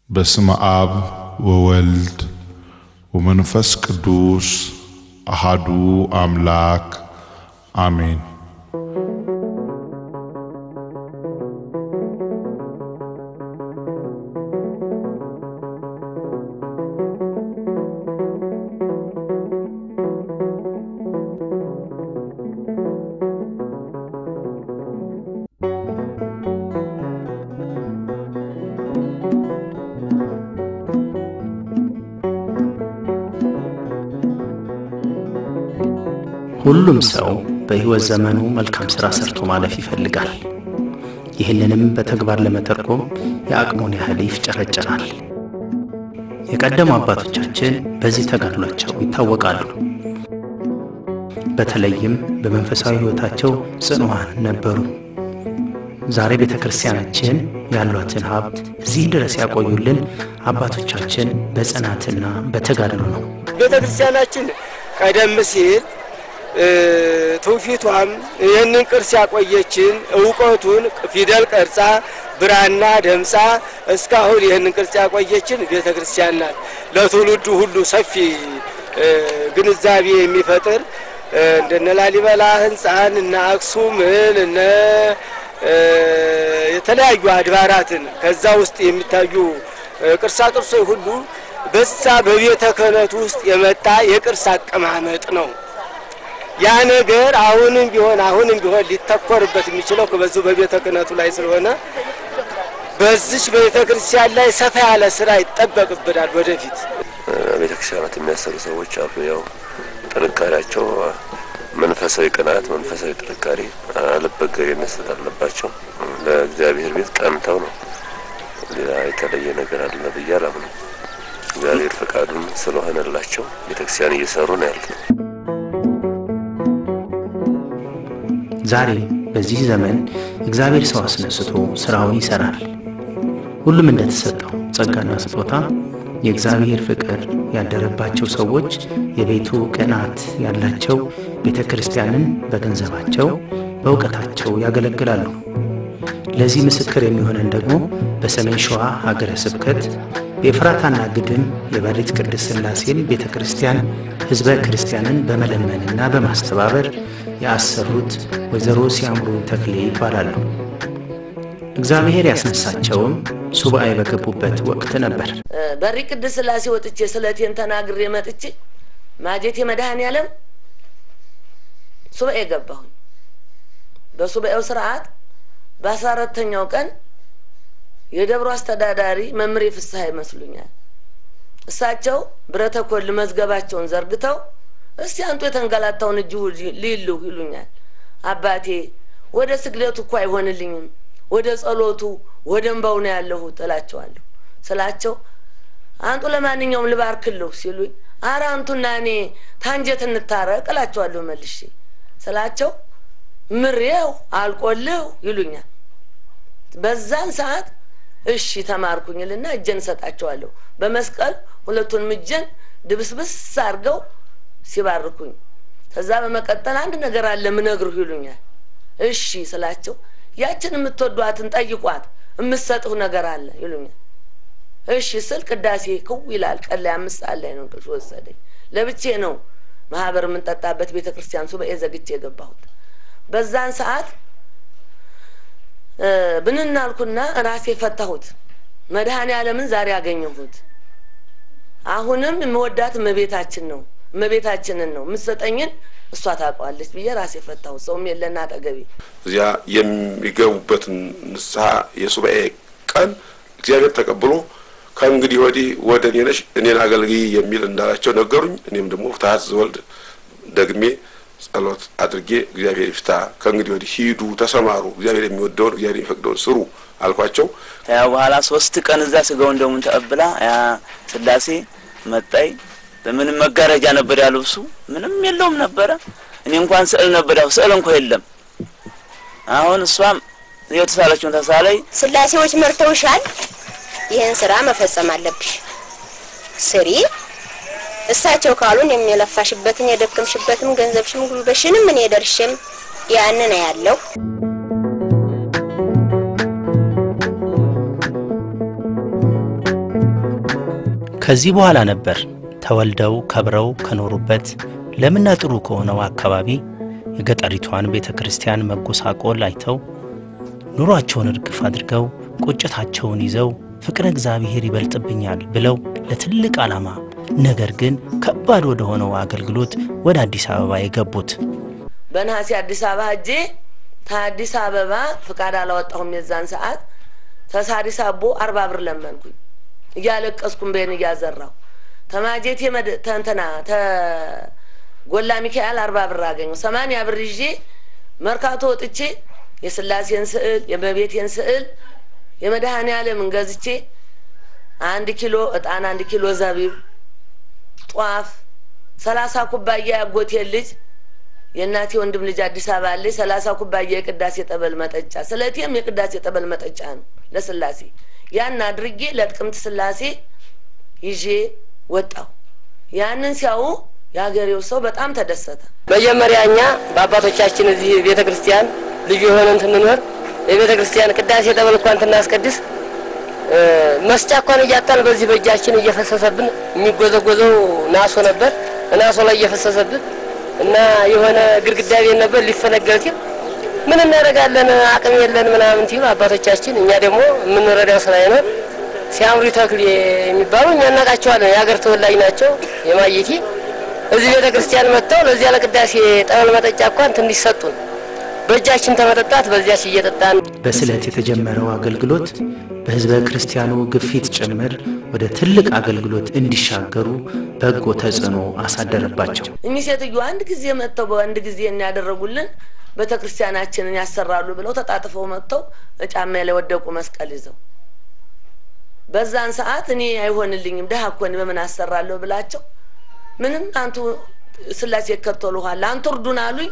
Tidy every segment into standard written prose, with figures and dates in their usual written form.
በስመ አብ ወወልድ ወመንፈስ ቅዱስ አሐዱ አምላክ አሜን። ሁሉም ሰው በህይወት ዘመኑ መልካም ሥራ ሰርቶ ማለፍ ይፈልጋል። ይህንንም በተግባር ለመተርጎም የአቅሙን ያህል ይፍጨረጨራል። የቀደሙ አባቶቻችን በዚህ ተጋድሏቸው ይታወቃሉ። በተለይም በመንፈሳዊ ህይወታቸው ጽኑዓን ነበሩ። ዛሬ ቤተክርስቲያናችን ያሏትን ሀብት እዚህ ድረስ ያቆዩልን አባቶቻችን በጽናትና በተጋድሎ ነው። ቤተክርስቲያናችን ቀደም ሲል ትውፊቷም ይህንን ቅርስ ያቆየችን ዕውቀቱን ፊደል ቀርጻ ብራና ደምጻ እስካሁን ይህንን ቅርስ ያቆየችን ቤተክርስቲያን ናት። ለትውልዱ ሁሉ ሰፊ ግንዛቤ የሚፈጥር እንደነ ላሊበላ ህንጻን እና አክሱምን እና የተለያዩ አድባራትን ከዛ ውስጥ የሚታዩ ቅርሳ ቅርሶች ሁሉ በዛ በቤተ ክህነት ውስጥ የመጣ የቅርስ አቀማመጥ ነው። ያ ነገር አሁንም ቢሆን ሊተኮርበት የሚችለው ከበዙ በቤተ ክህነቱ ላይ ስለሆነ በዚች ቤተ ክርስቲያን ላይ ሰፋ ያለ ስራ ይጠበቅብናል። ወደፊት ቤተ ክርስቲያናት የሚያሰሩ ሰዎች አሉ። ያው ጥንካሬያቸው መንፈሳዊ ቅናት፣ መንፈሳዊ ጥንካሬ አለበገሪነት አለባቸው። ለእግዚአብሔር ቤት ቀንተው ነው። ሌላ የተለየ ነገር አለ ብዬ አላምንም። እግዚአብሔር ፈቃዱን ስለሆነላቸው ቤተ ክርስቲያን እየሰሩ ነው ያሉት። ዛሬ በዚህ ዘመን እግዚአብሔር ሰው አስነስቶ ስራውን ይሰራል። ሁሉም እንደተሰጠው ጸጋና ስጦታ የእግዚአብሔር ፍቅር ያደረባቸው ሰዎች የቤቱ ቅናት ያላቸው ቤተክርስቲያንን በገንዘባቸው በእውቀታቸው ያገለግላሉ። ለዚህ ምስክር የሚሆነን ደግሞ በሰሜን ሸዋ ሀገረ ስብከት በኤፍራታና ግድም የበሪት ቅድስት ሥላሴን ቤተክርስቲያን ህዝበ ክርስቲያንን በመለመንና በማስተባበር ያሰሩት ወይዘሮ ሲያምሩ ተክሌ ይባላሉ። እግዚአብሔር ያስነሳቸውም ሱባኤ በገቡበት ወቅት ነበር። በሪ ቅድስት ሥላሴ ወጥቼ ስለቴን ተናግሬ መጥቼ ማጀቴ መድኃኔዓለም ሱባኤ ገባሁ። በሱባኤው ስርዓት በ14ኛው ቀን የደብሩ አስተዳዳሪ መምሬ ፍስሐ ይመስሉኛል። እሳቸው ብረተ ኮል መዝገባቸውን ዘርግተው እስቲ አንተ የተንገላታውን እጁ ሊሉ ይሉኛል። አባቴ ወደ ስግደቱ እኮ አይሆንልኝም፣ ወደ ጸሎቱ ወደ እንባው ነው ያለው ተላቸዋለሁ። ስላቸው አንቱ ለማንኛውም ልባርክልሁ ሲሉኝ አራ አንቱና እኔ ታንጀት እንታረቅ እላቸዋለሁ መልሼ። ስላቸው ምሬው አልቆልሁ ይሉኛል። በዛን ሰዓት እሺ ተማርኩኝልና እጄን ሰጣቸዋለሁ። በመስቀል ሁለቱን እጄን ድብስብስ አርገው ሲባርኩኝ ከዛ በመቀጠል አንድ ነገር አለ ምነግሩ ይሉኛል። እሺ ስላቸው ያችን የምትወዷትን ጠይቋት የምትሰጥው ነገር አለ ይሉኛል። እሺ ስል ቅዳሴ ክው ይላል። ቀን ላይ 5 ሰዓት ላይ ነው እንቅልፍ ወሰደኝ። ለብቼ ነው ማህበር የምንጠጣበት ቤተክርስቲያን ሱባኤ ዘግቼ የገባሁት። በዛን ሰዓት ብንናልኩና ራሴ ፈታሁት። መድኃኔዓለምን ዛሬ ያገኘሁት። አሁንም የምወዳት እመቤታችን ነው፣ እመቤታችንን ነው የምትሰጠኝን እሷ ታውቃለች ብዬ ራሴ ፈታሁት። ሰውም የለና አጠገቤ እዚያ የሚገቡበት ንስሐ የሱባኤ ቀን እግዚአብሔር ተቀብሎ ከእንግዲህ ወዲህ ወደ እኔ ነሽ እኔን አገልግይ የሚል እንዳላቸው ነገሩኝ። እኔም ደግሞ ፍትሐት ዘወልድ ደግሜ ጸሎት አድርጌ እግዚአብሔር ይፍታ፣ ከእንግዲህ ወዲህ ሂዱ፣ ተሰማሩ፣ እግዚአብሔር የሚወደውን እግዚአብሔር የሚፈቅደውን ስሩ አልኳቸው። ያ በኋላ 3 ቀን እዛ ስጋው እንደምን ተቀብላ ያ ሥላሴ መጣይ። በምን መጋረጃ ነበር ያለብሱ ምንም የለውም ነበር። እኔ እንኳን ስዕል ነበር ያው ስዕል እንኳን የለም። አሁን እሷም የተሳለችውን ተሳለይ ሥላሴዎች መርተውሻል፣ ይሄን ስራ መፈጸም አለብሽ ስሪ። እሳቸው ካሉን የሚለፋሽበትን የደከምሽበትን ገንዘብሽም ጉልበሽንም እኔ ደርሽም ያንን ያለው ከዚህ በኋላ ነበር ተወልደው ከብረው ከኖሩበት ለምና ጥሩ ከሆነው አካባቢ የገጠሪቷን ቤተክርስቲያን መጎሳቆል አይተው ኑሯቸውን እርግፍ አድርገው ቁጭታቸውን ይዘው ፍቅረ እግዚአብሔር ይበልጥብኛል ብለው ለትልቅ ዓላማ ነገር ግን ከባድ ወደ ሆነው አገልግሎት ወደ አዲስ አበባ የገቡት በነሐሴ አዲስ አበባ ሄጄ ታዲስ አበባ ፍቃድ አላወጣሁም የዛን ሰዓት ተሳዲስ አቦ 40 ብር ለመንኩኝ እያለቀስኩም በእኔ ያዘራው ተማጀቴ ተንተና ጎላ ሚካኤል 40 ብር አገኘሁ 80 ብር ይዤ መርካቶ ወጥቼ የስላሴን ስዕል የበቤቴን ስዕል የመድኃኔ ዓለምን ገዝቼ 1 ኪሎ እጣን 1 ኪሎ ዘቢብ ጧፍ 30 ኩባያ ያጎቴ ልጅ የናቴ ወንድም ልጅ አዲስ አበባ አለ 30 ኩባያ የቅዳሴ ጠበል መጠጫ ስለቴም የቅዳሴ ጠበል መጠጫ ነው ለስላሴ ያን አድርጌ ለጥቅምት ስላሴ ይዤ ወጣው ያንን ሲያው ያገሬው ሰው በጣም ተደሰተ መጀመሪያኛ በአባቶቻችን እዚህ ቤተክርስቲያን ልጅ ሆነን ተንኖር የቤተክርስቲያን ቅዳሴ ጠበል እንኳን ተናስቀድስ መስጫ እንኳን እያጣን በዚህ በእጃችን እየፈሰሰብን የሚጎዘጎዘው ናሶ ነበር ናሶ ላይ እየፈሰሰብን እና የሆነ ግርግዳ ቤት ነበር ሊፈነገል ሲል ምን እናደርጋለን አቅም የለን ምናምን ሲሉ አባቶቻችን እኛ ደግሞ ምን ረዳው ስራዬ ነው ሲያምሩ ተክል የሚባሉ እኛ እናቃቸዋለን ያገር ተወላጅ ናቸው የማየቲ እዚህ ቤተክርስቲያን መጣው ለዚያ ለቅዳሴ ጠበል መጠጫ እንኳን ትንሽ ሰጡን በእጃችን ተመጠጣት በዚያች እየጠጣን በስለት የተጀመረው አገልግሎት በህዝበ ክርስቲያኑ ግፊት ጭምር ወደ ትልቅ አገልግሎት እንዲሻገሩ በጎ ተጽዕኖ አሳደረባቸው እኚህ ሴትዮ አንድ ጊዜ መጥተው በአንድ ጊዜ እናደረጉልን ቤተክርስቲያናችንን ያሰራሉ ብለው ተጣጥፈው መጥተው ጫማ ላይ ወደቁ መስቀል ይዘው በዛን ሰዓት እኔ አይሆንልኝም ደሃኮን በምን አሰራለሁ ብላቸው ምንም አንቱ ስላሴ ከተሉሃል አንቱ ርዱን አሉኝ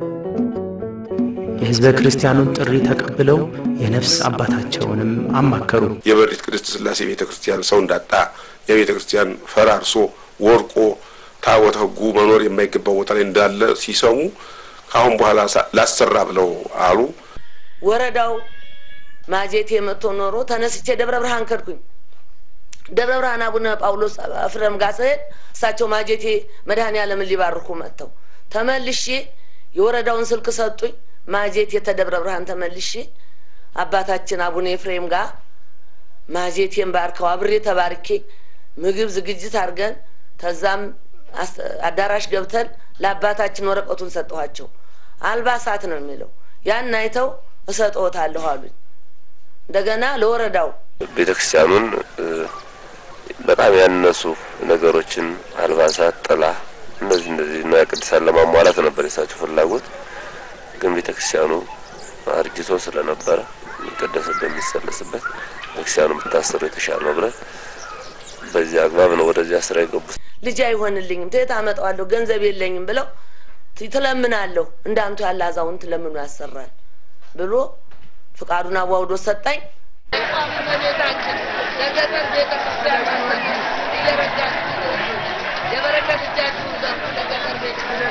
የህዝበ ክርስቲያኑን ጥሪ ተቀብለው የነፍስ አባታቸውንም አማከሩ የበሪት ቅድስት ስላሴ ቤተክርስቲያን ሰው እንዳጣ የቤተክርስቲያን ፈራርሶ ወርቆ ታቦተ ሕጉ መኖር የማይገባው ቦታ ላይ እንዳለ ሲሰሙ ካሁን በኋላ ላሰራ ብለው አሉ ወረዳው ማጀቴ መጥቶ ኖሮ ተነስቼ ደብረ ብርሃን ከድኩኝ ደብረ ብርሃን አቡነ ጳውሎስ አፍረም ጋሰል እሳቸው ማጀቴ መድኃኔ ዓለም ሊባርኩ መጥተው ተመልሼ የወረዳውን ስልክ ሰጡኝ ማጀቴ ተደብረ ብርሃን ተመልሼ አባታችን አቡነ ኤፍሬም ጋር ማጀቴን ባርከው አብሬ ተባርኬ ምግብ ዝግጅት አድርገን ተዛም አዳራሽ ገብተን ለአባታችን ወረቀቱን ሰጠኋቸው አልባሳት ነው የሚለው ያን አይተው እሰጠውታለሁ አሉኝ እንደገና ለወረዳው ቤተክርስቲያኑን በጣም ያነሱ ነገሮችን አልባሳት ጥላ እነዚህ ነው ቅዱሳን ለማሟላት ነበር የሳቸው ፍላጎት ግን ቤተክርስቲያኑ አርጅቶ ስለነበረ ቅዱስ እንደሚሰለስበት ቤተክርስቲያኑ ብታሰሩ የተሻለ ነው ብለን በዚህ አግባብ ነው ወደዚያ ስራ የገቡት ልጅ አይሆንልኝም ተታ አመጣዋለሁ ገንዘብ የለኝም ብለው ትለምናለሁ እንዳንቱ ያላዛውን ትለምኑ ያሰራል ብሎ ፍቃዱን አዋውዶ ሰጣኝ አመኔታችን ለገጠር ቤተክርስቲያን ይረዳል የበረከት እጃችሁ ዘንድ ለገጠር ቤተክርስቲያን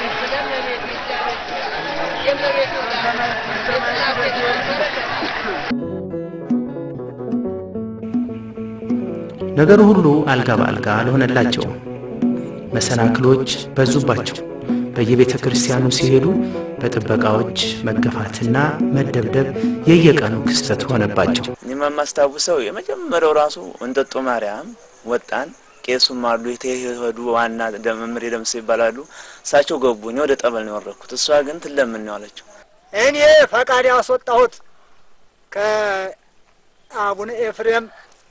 ነገሩ ሁሉ አልጋ በአልጋ አልሆነላቸው መሰናክሎች በዙባቸው በየቤተ ክርስቲያኑ ሲሄዱ በጥበቃዎች መገፋትና መደብደብ የየቀኑ ክስተት ሆነባቸው እኔም ማስታውሰው የመጀመሪያው ራሱ እንጠጦ ማርያም ወጣን ቄሱም አሉ የተሄዱ ዋና ደመምር ደምስ ይባላሉ ሳቸው ገቡኝ ወደ ጠበል ነው ወረኩት እሷ ግን ትለምን ነው አለችው እኔ ፈቃድ ያስወጣሁት ከአቡነ ኤፍሬም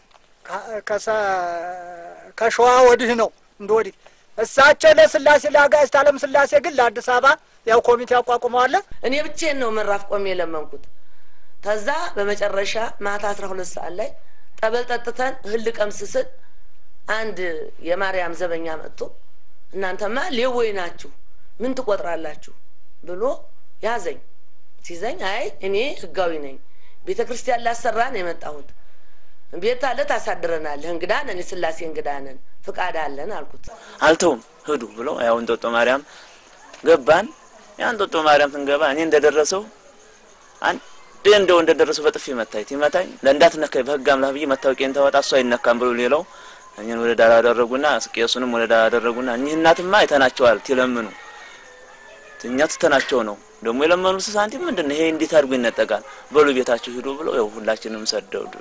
ከሸዋ ወዲህ ነው እንደወዲህ እሳቸው ለስላሴ ለአጋዕዝተ ዓለም ስላሴ ግን ለአዲስ አበባ ያው ኮሚቴ አቋቁመዋል እኔ ብቻዬን ነው መራፍ ቆሜ ለመንኩት ተዛ በመጨረሻ ማታ 12 ሰዓት ላይ ጠበል ጠጥተን እህል ቀምስስን አንድ የማርያም ዘበኛ መጥቶ እናንተማ ሌወይ ናችሁ ምን ትቆጥራላችሁ ብሎ ያዘኝ ሲዘኝ አይ እኔ ህጋዊ ነኝ ቤተክርስቲያን ላሰራን የመጣሁት ቤት አለ ታሳድረናል እንግዳ ነን ስላሴ እንግዳ ነን ፍቃድ አለን አልኩት አልተውም ሄዱ ብሎ ያው እንጦጦ ማርያም ገባን ያን እንጦጦ ማርያም እንገባ እኔ እንደደረሰው አንድ እንደደረሰው በጥፊ መታኝ ለእንዳትነካይ በህግ አምላክ ብዬ መታወቂያን ተወጣ እሱ አይነካም ብሎ ሌላው እኛን ወደ ዳር አደረጉና ቄሱንም ወደ ዳር አደረጉና እኚህ እናትማ አይተናቸዋል ትለምኑ እኛ ትተናቸው ነው ደግሞ የለመኑት ሳንቲም ምንድነው ይሄ እንዴት አድርጎ ይነጠቃል በሉ ቤታቸው ሄዱ ብለው ያው ሁላችንም ሰደዱ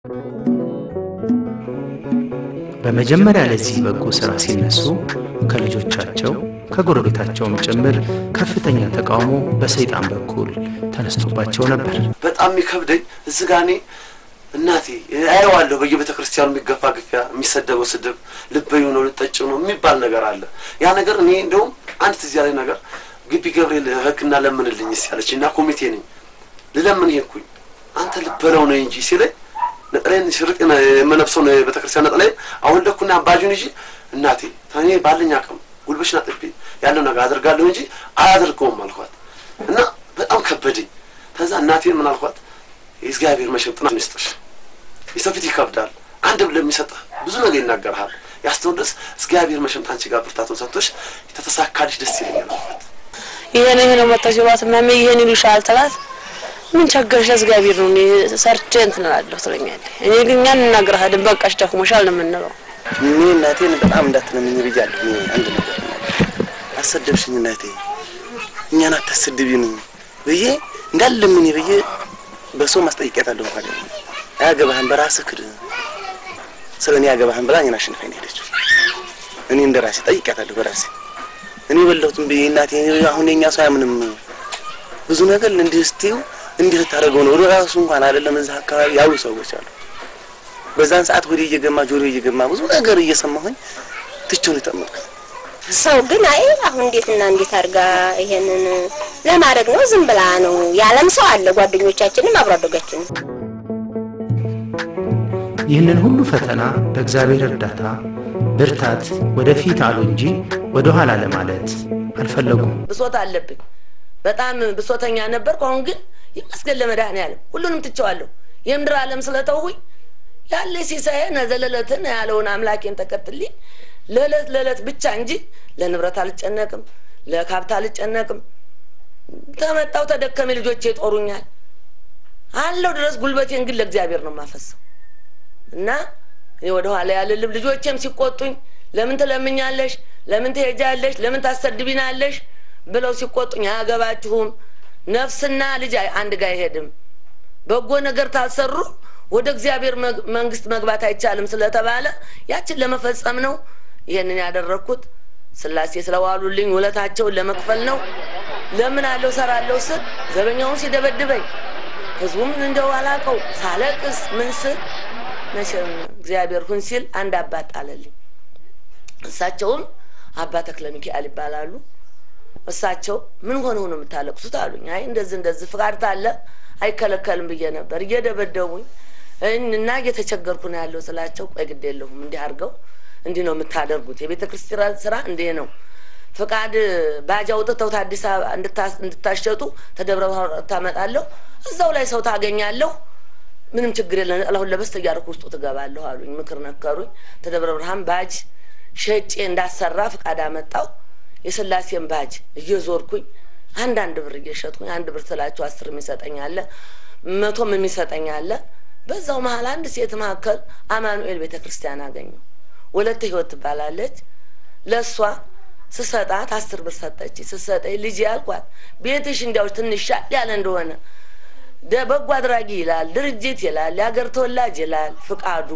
በመጀመሪያ ለዚህ በጎ ስራ ሲነሱ ከልጆቻቸው ከጎረቤታቸውም ጭምር ከፍተኛ ተቃውሞ በሰይጣን በኩል ተነስቶባቸው ነበር በጣም ይከብደኝ እዝጋኔ እናቴ አይዋለሁ በየቤተ ክርስቲያኑ የሚገፋ ግፊያ የሚሰደበው ስድብ ልበዩ ነው ልጠጭው ነው የሚባል ነገር አለ ያ ነገር እኔ እንደው አንድ ትዝ ያለኝ ነገር ግቢ ገብርኤል ህክና ለምንልኝ ሲያለችና ኮሚቴ ነኝ ለምን ይሄኩኝ አንተ ልበለው ነው እንጂ ሲለኝ ነጥሬን ሽርጥና የመነፍሰው ነው ቤተ ክርስቲያን ነጥላይ አሁን ለኩና አባጁን እንጂ እናቴ ታኔ ባልኛ አቅም ጉልበሽና ጥቤ ያለው ነገር አደርጋለሁ እንጂ አያደርገውም አልኳት እና በጣም ከበደኝ ተዛ እናቴን ምን አልኳት እግዚአብሔር መሸጥና መስጠሽ ይሰፍት ይከብዳል አንድ ብለ የሚሰጥ ብዙ ነገር ይናገርሃል ያስተውልስ እግዚአብሔር መሸምታንቺ ጋር ብርታቱን ሰጥቶሽ ተተሳካልሽ ደስ ይለኛል ይሄን ነው መታሽባት ማሜ ይሄን ይሉሻል ተላት ምን ቸገርሽ እግዚአብሔር ነው ሰርቼ እንትን አላለሁ ትለኛለህ እኔ ግን ያን እናገርሃለን በቃሽ ደክሞሻል ነው የምንለው እኔ እናቴን በጣም እንዳትነምኝ ብያለሁ አንድ ነገር አሰደብሽኝ እናቴ እኛን አታስደብኝ በየ እንዳልለምን በየ በሰው ማስጠይቀታለሁ ማለት ነው ያገባህን በራስህ ክድ ስለኔ ያገባህን ብላኝ አሽንፈኝ ሄደች እኔ እንደራሴ ጠይቀታለሁ በራሴ እኔ በለውትም በእናቴ አሁን የኛ ሰው ያምንም ብዙ ነገር እንዲስቲው እንዲህ ታረገው ነው ራሱ እንኳን አይደለም እዛ አካባቢ ያው ሰዎች አሉ በዛን ሰዓት ወዲ እየገማ ጆሮ እየገማ ብዙ ነገር እየሰማሁኝ ትቹን ተመልከት ሰው ግን አይ አሁን እንዴት አርጋ ይሄንን ለማድረግ ነው ዝም ብላ ነው ያለም ሰው አለ ጓደኞቻችንም አብራዶጋችን ይህንን ሁሉ ፈተና በእግዚአብሔር እርዳታ ብርታት ወደፊት አሉ እንጂ ወደ ኋላ ለማለት አልፈለጉም ብሶት አለብኝ በጣም ብሶተኛ ነበርኩ አሁን ግን ይመስገን ለመድኃኒዓለም ሁሉንም ትቸዋለሁ የምድር ዓለም ስለተውኝ ያለ ሲሳይ ነዘለለትን ያለውን አምላኬን ተከትልኝ ለለት ብቻ እንጂ ለንብረት አልጨነቅም ለካብታ አልጨነቅም ተመጣው ተደከመ ልጆቼ ጦሩኛል አለው ድረስ ጉልበቴን ግን ለእግዚአብሔር ነው ማፈሰው እና ወደ ኋላ ያለ ልጆቼም ሲቆጡኝ ለምን ተለምኛለሽ ለምን ትሄጃለሽ ለምን ታሰድቢናለሽ ብለው ሲቆጡኝ አያገባችሁም ነፍስና ልጅ አንድ ጋር ይሄድም በጎ ነገር ታሰሩ ወደ እግዚአብሔር መንግስት መግባት አይቻልም ስለተባለ ያችን ለመፈጸም ነው ይሄንን ያደረኩት ስላሴ ስለዋሉልኝ ወለታቸውን ለመክፈል ነው ለምን አለው ሰራለው ስል ዘበኛውን ሲደበድበኝ ህዝቡም እንደው አላቀው ሳለቅስ ምንስ መቼም እግዚአብሔር ሁን ሲል አንድ አባት ጣለልኝ እሳቸውም አባ ተክለ ሚካኤል ይባላሉ እሳቸው ምን ሆነው ነው የምታለቅሱት አሉኝ አይ እንደዚህ ፍቃድ ታለ አይከለከልም ብዬ ነበር እየደበደቡኝ እና እየተቸገርኩ ነው ያለው ስላቸው ቆይ ግድ የለውም እንዲህ አርገው እንዲህ ነው የምታደርጉት የቤተ ክርስቲያን ስራ እንዴ ነው ፍቃድ ባጃው ተተው አዲስ አበባ እንድታሸጡ ተደብረው ታመጣለሁ እዛው ላይ ሰው ታገኛለሁ ምንም ችግር የለም አላህ ለበስተ ያርኩ ውስጥ ተገባለሁ አሉኝ ምክር ነከሩኝ ተደብረ ብርሃን ባጅ ሸጬ እንዳሰራ ፍቃድ አመጣው የስላሴን ባጅ እየዞርኩኝ አንድ ብር እየሸጥኩኝ አንድ ብር ስላቸው 10 የሚሰጠኛል 100 የሚሰጠኛል በዛው መሃል አንድ ሴት ማከል አማኑኤል ቤተክርስቲያን አገኘው ወለተ ህይወት ባላለች ለሷ ስሰጣት 10 ብር ሰጠች ስሰጠኝ ልጅ ያልኳት ቤትሽ እንዲያው ትንሽ ያለ እንደሆነ ደበጓ አድራጊ ይላል ድርጅት ይላል ያገር ተወላጅ ይላል ፍቃዱ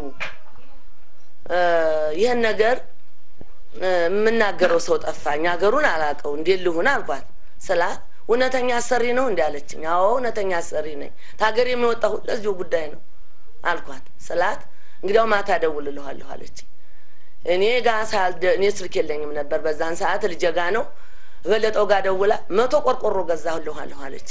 ይሄን ነገር ምናገረው ሰው ጠፋኝ አገሩን አላቀው እንዴት ልሁን አልኳት ስላ እውነተኛ አሰሪ ነው እንዲያለችኝ አዎ እውነተኛ አሰሪ ነኝ ታገር የሚወጣው ለዚሁ ጉዳይ ነው አልኳት ስላት እንግዲያው ማታ ደውልልሃለሁ አለች እኔ ጋር እኔ ስልክ የለኝም ነበር በዛን ሰዓት ልጅጋ ነው በለጠው ጋር ደውላ 100 ቆርቆሮ ገዛሁልህ አለች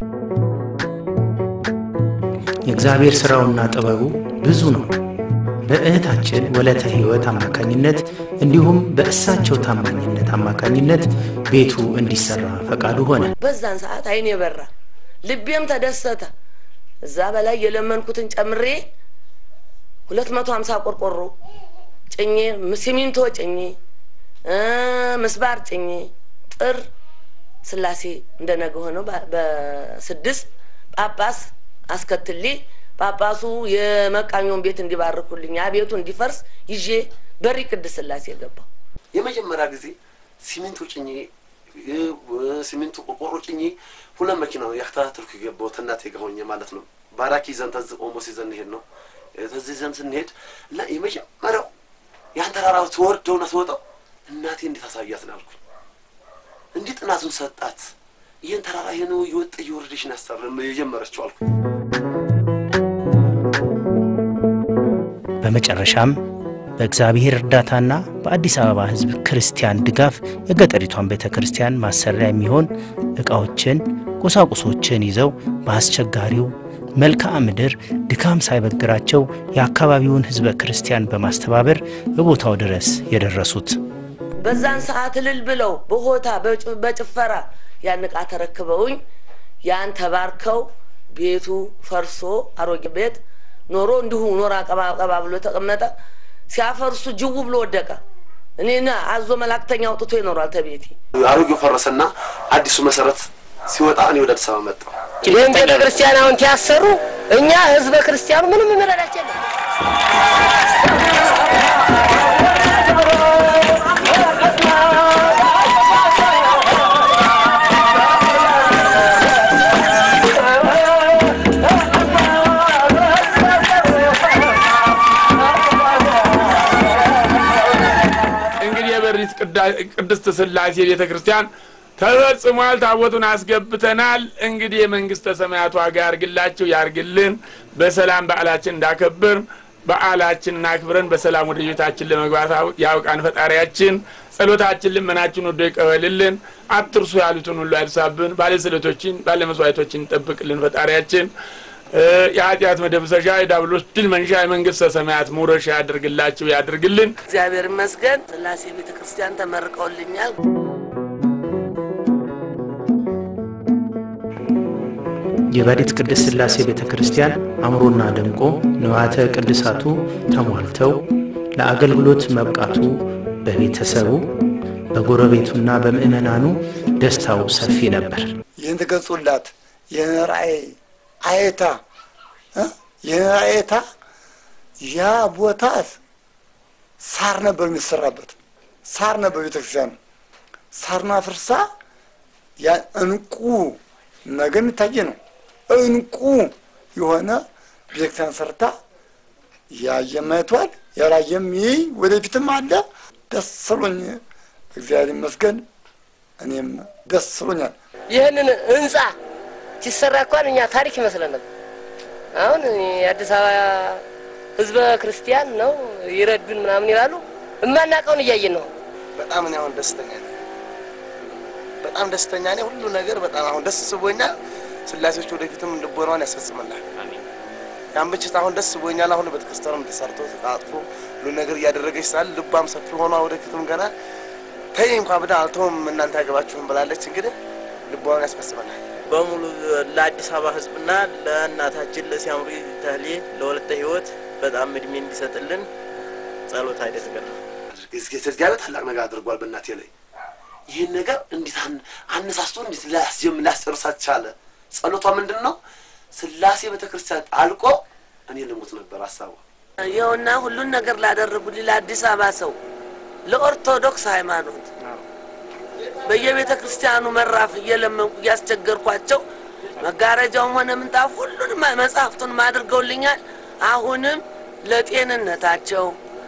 የእግዚአብሔር ስራውና ጥበቡ ብዙ ነው በእህታችን ወለተ ህይወት አማካኝነት እንዲሁም በእሳቸው ታማኝነት አማካኝነት ቤቱ እንዲሰራ ፈቃዱ ሆነ በዛን ሰዓት አይኔ በራ ልቤም ተደሰተ እዛ በላይ የለመንኩትን ጨምሬ 250 ቆርቆሮ ጭኜ ሲሚንቶ ጭኜ መስባር ጭኜ ጥር ስላሴ እንደነገ ሆኖ በ6 ጳጳስ አስከትሊ ጳጳሱ የመቃኞን ቤት እንዲባርኩልኝ ቤቱ እንዲፈርስ ይዤ በሪ ቅድስት ሥላሴ ገባሁ። የመጀመሪያ ጊዜ ሲሚንቶ ጭኜ ሲሚንቶ ቆርቆሮ ጭኜ ሁለት መኪና ነው ያከታተልኩ የገባው እናቴ ጋር ሆኜ ማለት ነው። ባራኪ ዘንድ ተዝቆሞ ሲዘን ይሄድ ነው ተዚህ ዘንድ ስንሄድ እና የመጀመሪያው ያን ተራራው ተወርደውና ተወጣው እናቴ እንዴት አሳያት ነው አልኩኝ። እንዴት ጥናቱን ሰጣት ይሄን ተራራ ይሄን ይወጥ ይወርድሽ ናስተርም የጀመረችው አልኩኝ። በመጨረሻም በእግዚአብሔር እርዳታና በአዲስ አበባ ሕዝብ ክርስቲያን ድጋፍ የገጠሪቷን ቤተክርስቲያን ማሰሪያ የሚሆን ዕቃዎችን ቁሳቁሶችን ይዘው በአስቸጋሪው መልክዓ ምድር ድካም ሳይበግራቸው የአካባቢውን ሕዝበ ክርስቲያን በማስተባበር በቦታው ድረስ የደረሱት በዛን ሰዓት ልል ብለው በሆታ በጭፈራ ያን ዕቃ ተረክበውኝ ያን ተባርከው ቤቱ ፈርሶ አሮጌ ቤት ኖሮ እንዲሁ ኖራ ቀባቀባ ብሎ ተቀመጠ። ሲያፈርሱ ጅው ብሎ ወደቀ። እኔና አዞ መላክተኛ አውጥቶ ይኖራል ተቤቲ አሮጌው ፈረሰና አዲሱ መሰረት ሲወጣ እኔ ወደ አዲስ አበባ መጣሁ። ይሄን ቤተክርስቲያን አሁን ያሰሩ እኛ ህዝበ ክርስቲያኑ ምንም መረዳቸው ቅድስት ሥላሴ ቤተክርስቲያን ተፈጽሟል። ታቦቱን አስገብተናል። እንግዲህ የመንግስተ ሰማያቱ ጋር ግላችሁ ያርግልን። በሰላም በዓላችን እንዳከብር በዓላችንን አክብረን በሰላም ወደ ቤታችን ለመግባት ያውቃን ፈጣሪያችን። ጸሎታችን ልመናችን ወዶ ይቀበልልን። አትርሱ ያሉትን ሁሉ ያልሳብን። ባለስለቶችን ባለመስዋዕቶችን ጠብቅልን ፈጣሪያችን። የኃጢአት መደምሰሻ የዳብሎስ ድል መንሻ የመንግስተ ሰማያት መውረሻ ያድርግላችሁ ያድርግልን። እግዚአብሔር ይመስገን። ሥላሴ ቤተክርስቲያን ተመርቀውልኛል። የበሪት ቅድስት ሥላሴ ቤተክርስቲያን አምሮና ደምቆ ንዋያተ ቅድሳቱ ተሟልተው ለአገልግሎት መብቃቱ በቤተሰቡ በጎረቤቱና በምእመናኑ ደስታው ሰፊ ነበር። ይህን ተገጹላት የራእይ አይታ የአይታ ያ ቦታ ሳር ነበር የሚሰራበት ሳር ነበር ቤተክርስቲያኑ ሳርና ፍርሳ ያ እንቁ ነገም ታየ ነው እንቁ የሆነ ቤተክርስቲያን ሰርታ ያየማይቷል ያላየም ወደፊትም አለ። ደስ ብሎኝ እግዚአብሔር ይመስገን እኔም ደስ ብሎኛል። ይሄንን ህንጻ ሲሰራ እንኳን እኛ ታሪክ ይመስለናል። አሁን የአዲስ አበባ ህዝበ ክርስቲያን ነው ይረዱን ምናምን ይላሉ። እማናቀውን እያየን ነው። በጣም እኔ አሁን ደስተኛ ነኝ። በጣም ደስተኛ ነኝ። ሁሉ ነገር በጣም አሁን ደስ ብሎኛል። ሥላሴዎች ወደፊትም ልቦናውን ያስፈጽመናል። አሜን። ያምብችት አሁን ደስ ብሎኛል። አሁን ቤተክርስቲያኑም ተሰርቶ ተጣጥፎ ሁሉ ነገር ያደረገች ሳል ልባም ሰፊ ሆኖ ወደፊትም ገና ተይ እንኳን ብዳ አልተውም እናንተ ያገባችሁም ብላለች። እንግዲህ ልቦናውን ያስፈጽመናል። በሙሉ ለአዲስ አበባ ህዝብና ለእናታችን ለሲያምሪ ተህሌ ለወለተ ህይወት በጣም እድሜ እንዲሰጥልን ጸሎት አድርገናል። እግዚአብሔር ታላቅ ነገር አድርጓል በእናቴ ላይ። ይሄን ነገር እንዴት አነሳስቶ እንዴት ላስጨርሳት ቻለ? ጸሎቷ ምንድነው? ሥላሴ ቤተክርስቲያን አልቆ እኔ ልሞት ነበር ሐሳቧ። ይኸውና ሁሉን ነገር ላደረጉልኝ ለአዲስ አበባ ሰው ለኦርቶዶክስ ሃይማኖት በየቤተ ክርስቲያኑ መራፍ እየለመንኩ ያስቸገርኳቸው መጋረጃውም ሆነ ምንጣፍ ሁሉንም መጻሕፍቱን አድርገውልኛል። አሁንም ለጤንነታቸው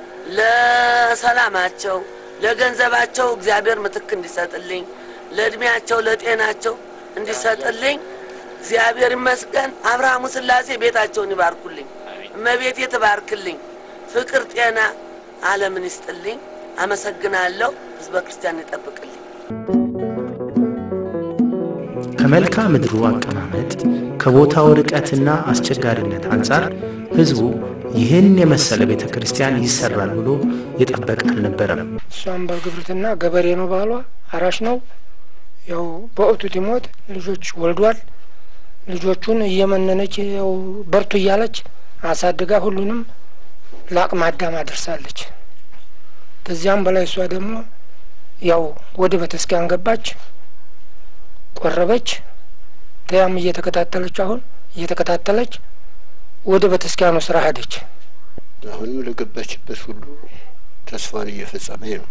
ለሰላማቸው ለገንዘባቸው እግዚአብሔር ምትክ እንዲሰጥልኝ ለእድሜያቸው ለጤናቸው እንዲሰጥልኝ እግዚአብሔር ይመስገን። አብርሃሙ ሥላሴ ቤታቸውን ይባርኩልኝ። እመቤቴ ትባርክልኝ። ፍቅር ጤና ዓለምን ይስጥልኝ። አመሰግናለሁ። ህዝበ ክርስቲያን ይጠብቅልኝ። ከመልክዓ ምድሩ አቀማመጥ ከቦታው ርቀትና አስቸጋሪነት አንፃር ህዝቡ ይህን የመሰለ ቤተክርስቲያን ይሰራል ብሎ የጠበቀ አልነበረም። እሷም በግብርትና ገበሬ ነው፣ ባሏ አራሽ ነው። ያው በወቅቱ ዲሞት ልጆች ወልዷል። ልጆቹን እየመነነች ያው በርቱ እያለች አሳድጋ ሁሉንም ለአቅመ አዳም አደርሳለች። ከዚያም በላይ እሷ ደግሞ ያው ወደ ቤተክርስቲያን ገባች፣ ቆረበች። ተያም እየተከታተለች አሁን እየተከታተለች ወደ ቤተክርስቲያኑ ስራ ሄደች። አሁንም ለገባችበት ሁሉ ተስፋን እየፈጸመ ነው።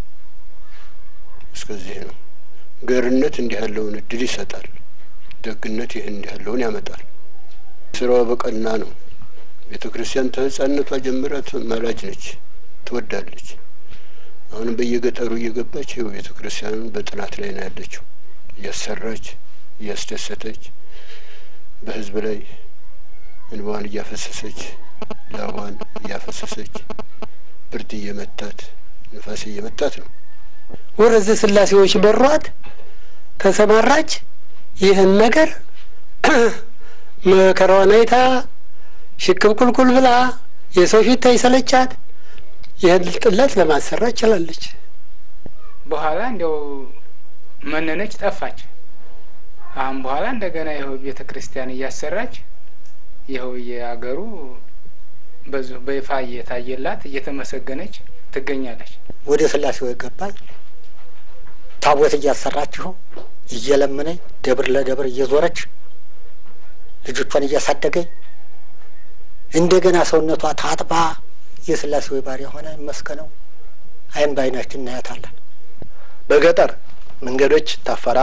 እስከዚህ ነው። ገርነት እንዲህ ያለውን እድል ይሰጣል። ደግነት ይህን እንዲህ ያለውን ያመጣል። ስራው በቀና ነው። ቤተክርስቲያን ተህፃንነቷ ጀምራት ማላጅ ነች፣ ትወዳለች። አሁን በየገጠሩ እየገባች ይኸው ቤተክርስቲያኑን በጥናት ላይ ነው ያለችው። እያሰራች እያስደሰተች በህዝብ ላይ እንባዋን እያፈሰሰች ላቧን እያፈሰሰች ብርድ እየመታት ንፋስ እየመታት ነው። ወረዘ ስላሴዎች በሯት ተሰማራች። ይህን ነገር መከራዋን አይታ ሽክም ቁልቁል ብላ የሰው ፊት ይሰለቻት ይህን ጥለት ለማሰራት ችላለች። በኋላ እንደው መነነች ጠፋች። አሁን በኋላ እንደገና ይኸው ቤተ ክርስቲያን እያሰራች ይኸው የአገሩ በዙ በይፋ እየታየላት እየተመሰገነች ትገኛለች። ወደ ስላሴው ገባች። ታቦት እያሰራችው እየለመነች ደብር ለደብር እየዞረች ልጆቿን እያሳደገች እንደገና ሰውነቷ ታጥባ የስላሴው ባሪያ ሆነ መስከነው አይን ባይናችን እናያታለን። በገጠር መንገዶች ታፈራ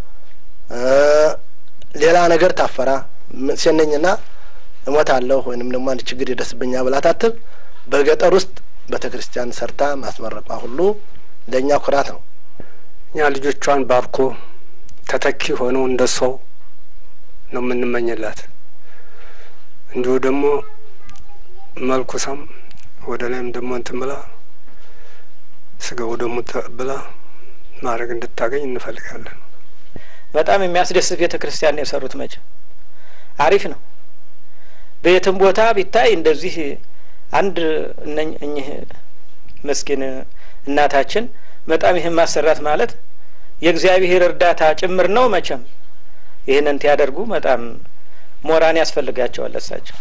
ሌላ ነገር ታፈራ ሲነኝና እሞታለሁ ወይንም ደግሞ አንድ ችግር ይደርስብኛ ብላ ታትብ በገጠር ውስጥ ቤተክርስቲያን ሰርታ ማስመረቋ ሁሉ ለኛ ኩራት ነው። ኛ ልጆቿን ባርኮ ተተኪ ሆነው እንደሰው ነው የምንመኝላት። እንዲሁ ደግሞ መልኩሳም ወደ ላይም ደግሞ እንትን ብላ ስጋው ደግሞ ተብላ ማድረግ እንድታገኝ እንፈልጋለን። በጣም የሚያስደስት ቤተ ክርስቲያን ነው የሰሩት። መቼ አሪፍ ነው። በየትም ቦታ ቢታይ እንደዚህ አንድ እኚህ መስኪን እናታችን በጣም ይህን ማሰራት ማለት የእግዚአብሔር እርዳታ ጭምር ነው። መቼም ይህንን ያደርጉ በጣም ሞራን ያስፈልጋቸዋል እሳቸው።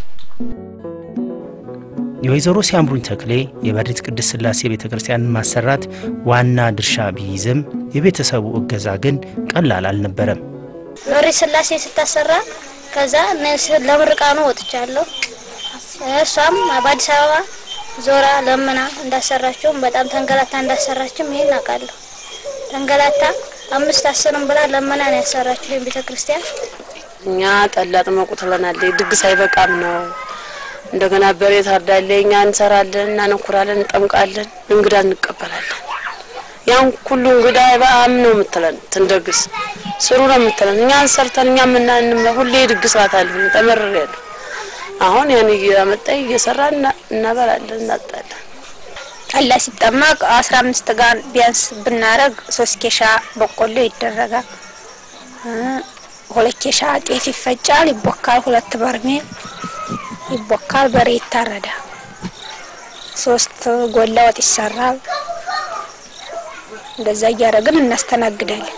የወይዘሮ ሲያምሩኝ ተክሌ የበሪት ቅድስት ስላሴ ቤተ ክርስቲያን ማሰራት ዋና ድርሻ ቢይዝም የቤተሰቡ እገዛ ግን ቀላል አልነበረም። በሪት ስላሴ ስታሰራ ከዛ ለምርቃኑ ወጥቻለሁ። እሷም በአዲስ አበባ ዞራ ለምና እንዳሰራችው በጣም ተንገላታ እንዳሰራችው ይሄን አውቃለሁ። ተንገላታ 5-10 ብላ ለምና ነው ያሰራችው ቤተ ክርስቲያን። እኛ ጠላጥ መቁተለናል ድግስ አይበቃም ነው። እንደገና በሬት አርዳለኛ እንሰራለን እና እንኩራለን እንጠምቃለን እንግዳ እንቀበላለን። ያን ሁሉ እንግዳ አይባም ነው የምትለን ትንደግስ ስሩ ነው የምትለን። እኛ አንሰርተን እኛ ምናምን ሁሌ ድግሳት አለ ተመረረን። አሁን ያን እያመጣይ እየሰራን እናበላለን እናጣለን። ጠላ ሲጠማቅ 15 ጋር ቢያንስ ብናረግ 3 ኬሻ በቆሎ ይደረጋል። 2 ኬሻ ጤፍ ይፈጫል ይቦካል። 2 በርሜል ይቦካል። በሬ ይታረዳል። 3 ጎላ ወጥ ይሰራል። እንደዛ እያደረግን እናስተናግዳለን።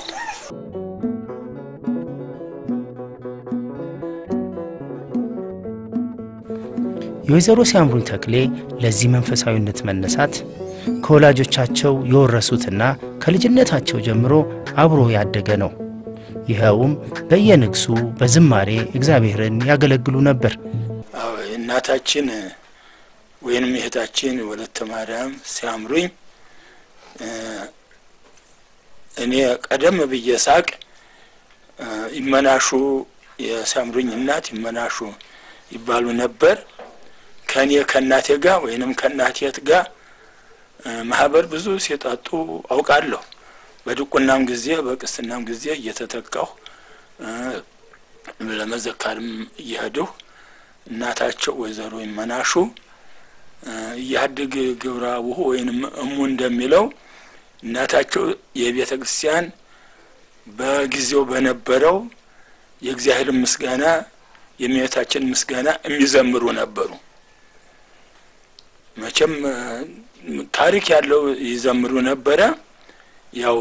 የወይዘሮ ሲያምሩኝ ተክሌ ለዚህ መንፈሳዊነት መነሳት ከወላጆቻቸው የወረሱትና ከልጅነታቸው ጀምሮ አብሮ ያደገ ነው። ይኸውም በየንግሱ በዝማሬ እግዚአብሔርን ያገለግሉ ነበር። እናታችን ወይንም እህታችን ወለተ ማርያም ሲያምሩኝ እኔ ቀደም ብዬ ሳቅ ይመናሹ የሲያምሩኝ እናት ይመናሹ ይባሉ ነበር። ከኔ ከናቴ ጋር ወይንም ከናቴ ጋር ማህበር ብዙ ሲጣጡ አውቃለሁ። በድቁናም ጊዜ በቅስናም ጊዜ እየተተካሁ ለመዘካርም እየሄድሁ እናታቸው ወይዘሮ ይመናሹ ያድግ ግብራው ወይንም እሙ እንደሚለው እናታቸው የቤተ ክርስቲያን በጊዜው በነበረው የእግዚአብሔር ምስጋና የሚያታችን ምስጋና የሚዘምሩ ነበሩ። መቼም ታሪክ ያለው ይዘምሩ ነበረ። ያው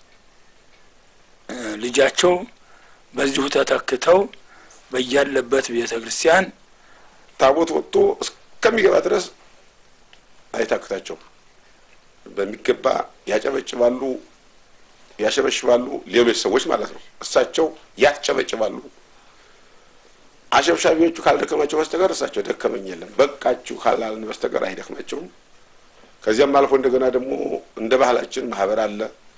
ልጃቸው በዚሁ ተተክተው በያለበት ቤተ ክርስቲያን ታቦት ወጥቶ እስከሚገባ ድረስ አይታክታቸው በሚገባ ያጨበጭባሉ፣ ያሸበሽባሉ። ሌሎች ሰዎች ማለት ነው። እሳቸው ያጨበጭባሉ። አሸብሻቢዎቹ ካልደከማቸው በስተቀር እሳቸው ደከመኝ የለም በቃችሁ ካላልን በስተቀር አይደክማቸውም። ከዚያም አልፎ እንደገና ደግሞ እንደ ባህላችን ማህበር አለ።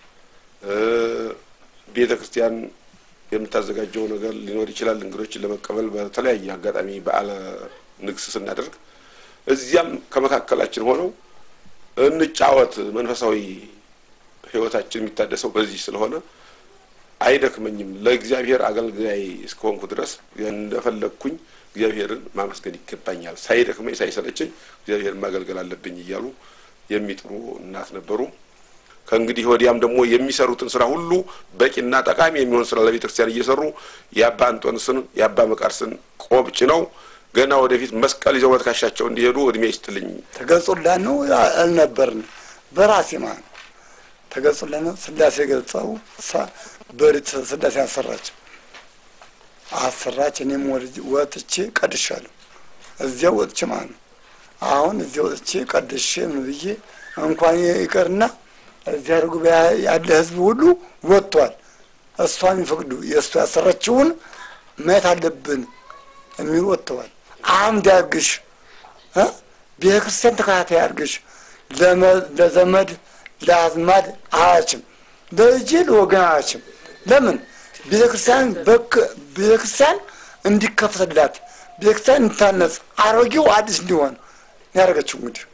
ቤተክርስቲያን የምታዘጋጀው ነገር ሊኖር ይችላል። እንግዶችን ለመቀበል በተለያየ አጋጣሚ በዓለ ንግስ ስናደርግ እዚያም ከመካከላችን ሆነው እንጫወት መንፈሳዊ ህይወታችን የሚታደሰው በዚህ ስለሆነ አይደክመኝም። ለእግዚአብሔር አገልጋይ እስከሆንኩ ድረስ እንደፈለኩኝ እግዚአብሔርን ማመስገን ይገባኛል። ሳይደክመኝ ሳይሰለቸኝ እግዚአብሔርን ማገልገል አለብኝ እያሉ የሚጥሩ እናት ነበሩ። ከእንግዲህ ወዲያም ደግሞ የሚሰሩትን ስራ ሁሉ በቂና ጠቃሚ የሚሆን ስራ ለቤተክርስቲያን እየሰሩ የአባ አንጦንስን የአባ መቃርስን ቆብ ጭነው ገና ወደፊት መስቀል ይዘው ወጥካሻቸው እንዲሄዱ እድሜ ይስጥልኝ። ተገጹላን ነው አልነበርን በራሴ ማለት ተገጹላን ነው ስላሴ ገልጸው በሪት ስላሴ አሰራች እኔም ወጥቼ ቀድሻለሁ። እዚያው ወጥቼ ማለት ነው። አሁን እዚያው ወጥቼ ቀድሼ ምን ብዬ እንኳን ይቀርና እዚያ ርጉብ ያለ ህዝብ ሁሉ ወጥቷል። እሷን ይፈቅዱ የእሱ ያሰራችውን ማየት አለብን የሚሉ ወጥተዋል። አምድ ያርግሽ ቤተክርስቲያን ተከታታይ ያርግሽ ለዘመድ ለአዝማድ አያችም ለእጅል ወገን አያችም። ለምን ቤተክርስቲያን እንዲከፈትላት ቤተክርስቲያን እንድታነጽ አሮጌው አዲስ እንዲሆን ያደረገችው እንግዲህ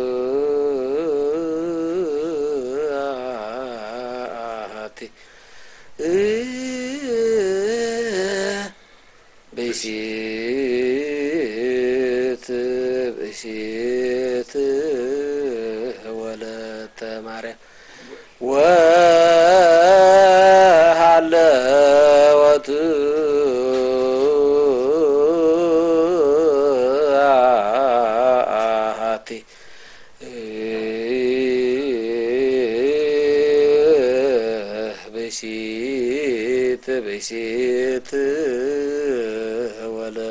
በሲት ወለተ ማርያም ወሃለወት አሃቲ በሲት ወለ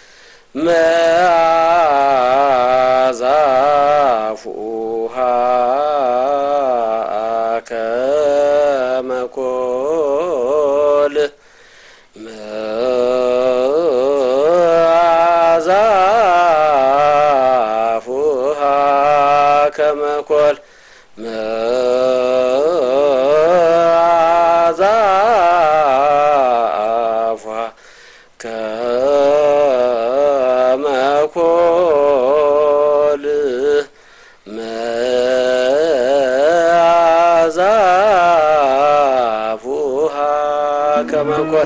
መዓዛፉሃ ከመኮል መዓዛፉሃ ከመኮል መዓዛፉሃ ከመኮል መዓዛፉሃ ከመኮል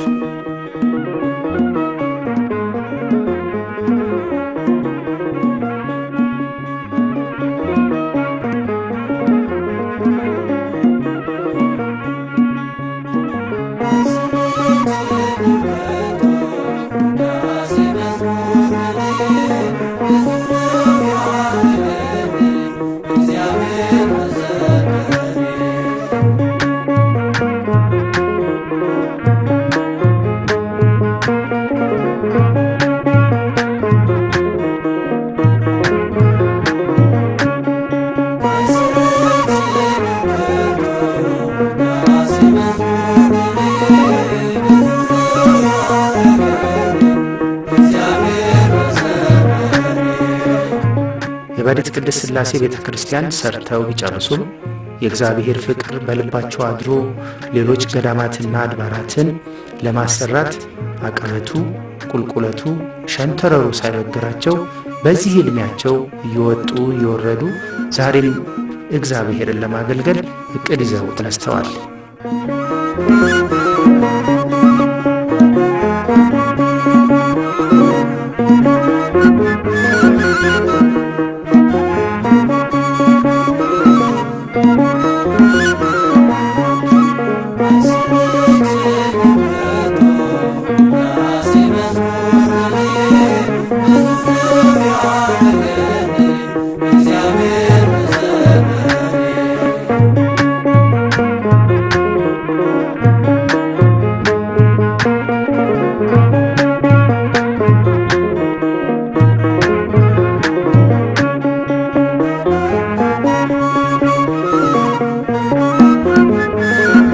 የበሪት ቅድስት ሥላሴ ቤተክርስቲያን ሰርተው ቢጨርሱም የእግዚአብሔር ፍቅር በልባቸው አድሮ ሌሎች ገዳማትና አድባራትን ለማሰራት አቀበቱ ቁልቁለቱ ሸንተረሩ ሳይበግራቸው በዚህ ዕድሜያቸው እየወጡ እየወረዱ ዛሬም እግዚአብሔርን ለማገልገል እቅድ ይዘው ተነስተዋል።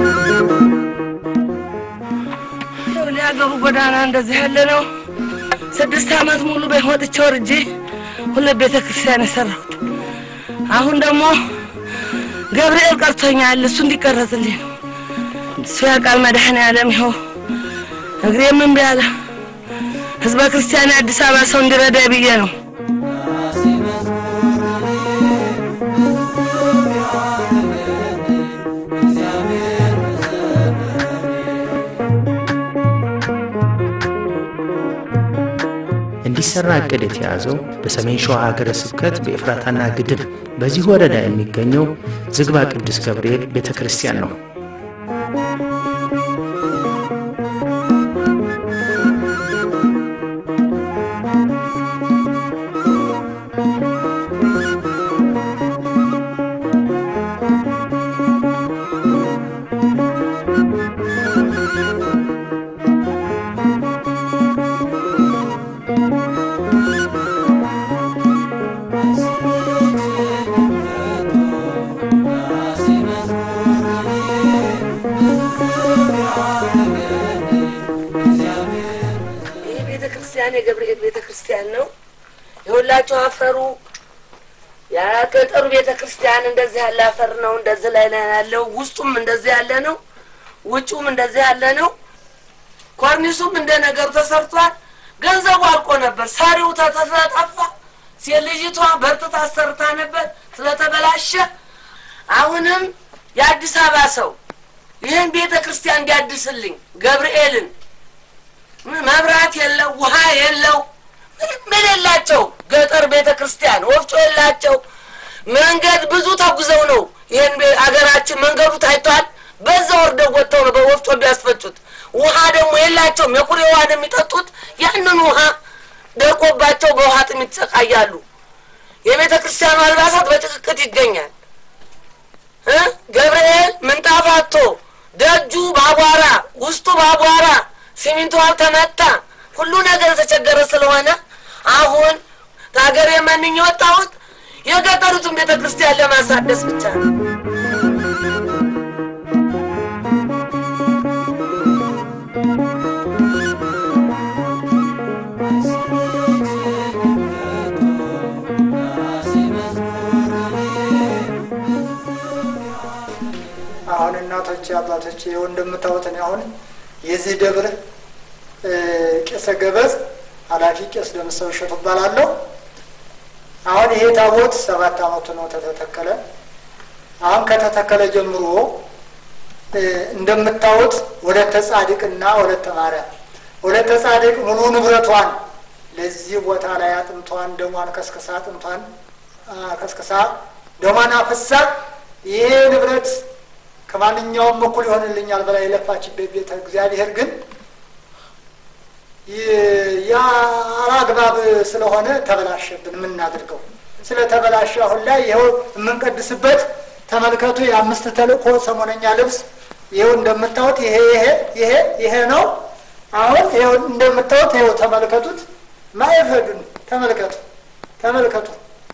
ጎዳና እንደዚህ ያለ ነው። አመት ሙሉ በህይወት ወርጄ ሁለት ቤተ ክርስቲያን የሰራሁት አሁን ደግሞ ገብርኤል ቀርቶኛል እሱ እንዲቀረጽልኝ እሱ ያውቃል መድኃኔዓለም ይኸው እግሬ ምን ቢያለ ህዝበ ክርስቲያን አዲስ አበባ ሰው እንዲረዳ ብዬ ነው እንዲሰራ እቅድ የተያዘው በሰሜን ሸዋ ሀገረ ስብከት በኤፍራታና ግድም በዚህ ወረዳ የሚገኘው ዝግባ ቅዱስ ገብርኤል ቤተክርስቲያን ነው። የገብርኤል ቤተክርስቲያን ነው የሁላችሁ አፈሩ ያ ከጠሩ ቤተክርስቲያን እንደዚህ ያለ አፈር ነው እንደዚህ ላይ ያለው ውስጡም እንደዚህ ያለ ነው ውጪውም እንደዚህ ያለ ነው ኮርኒሱም እንደ ነገር ተሰርቷል ገንዘቡ አልቆ ነበር ሳሪው ተተፋጣፋ ሲልጅቷ በርትታ ሰርታ ነበር ስለተበላሸ አሁንም የአዲስ አበባ ሰው ይሄን ቤተክርስቲያን እንዲያድስልኝ ገብርኤልን መብራት የለው ውሃ የለው ምን የላቸው ገጠር ቤተክርስቲያን ወፍጮ የላቸው መንገድ ብዙ ተጉዘው ነው ይሄን አገራችን መንገዱ ታይቷል በዛ ወርደው ወጥተው ነው በወፍጮ ቢያስፈጩት ውሃ ደግሞ የላቸው የኩሬ ውሃ የሚጠጡት ያንን ውሃ ደርቆባቸው በውሃ ጥም ይተቃያሉ የቤተክርስቲያኑ አልባሳት በጥቅቅት ይገኛል ገብርኤል ምንጣፋቶ ደጁ ባቧራ ውስጡ ባቧራ ሲሚንቶ ተመታ ሁሉ ነገር ተቸገረ ስለሆነ አሁን ታገር የማንኝ ወጣሁት የገጠሩትን ቤተክርስቲያን ለማሳደስ ብቻ ነው አሁን እናቶች አባቶች እንደምታውቁት ነው አሁን የዚህ ደብር ቄሰ ገበዝ ኃላፊ ቄስ ደምሰው ሸቱ ባላለው አሁን ይሄ ታቦት 7 አመት ነው ተተከለ አሁን ከተተከለ ጀምሮ እንደምታውቁት ወደ ተጻድቅና ወደ ተማሪያ ወደ ተጻድቅ ሙሉ ንብረቷን ለዚህ ቦታ ላይ አጥምቷን ደሟን ከስከሳ አጥምቷን ከስከሳ ደሟን አፍሳ ይሄ ንብረት ከማንኛውም በኩል ይሆንልኛል በላይ የለፋችበት ቤተ እግዚአብሔር ግን ያ አላግባብ ስለሆነ ተበላሸብን ምን እናድርገው ስለተበላሸ አሁን ላይ ይሄው የምንቀድስበት ተመልከቱ የአምስት ተልእኮ ሰሞነኛ ልብስ ይሄው እንደምታዩት ይሄ ነው አሁን ይሄው እንደምታዩት ይሄው ተመልከቱት ማይፈዱን ተመልከቱ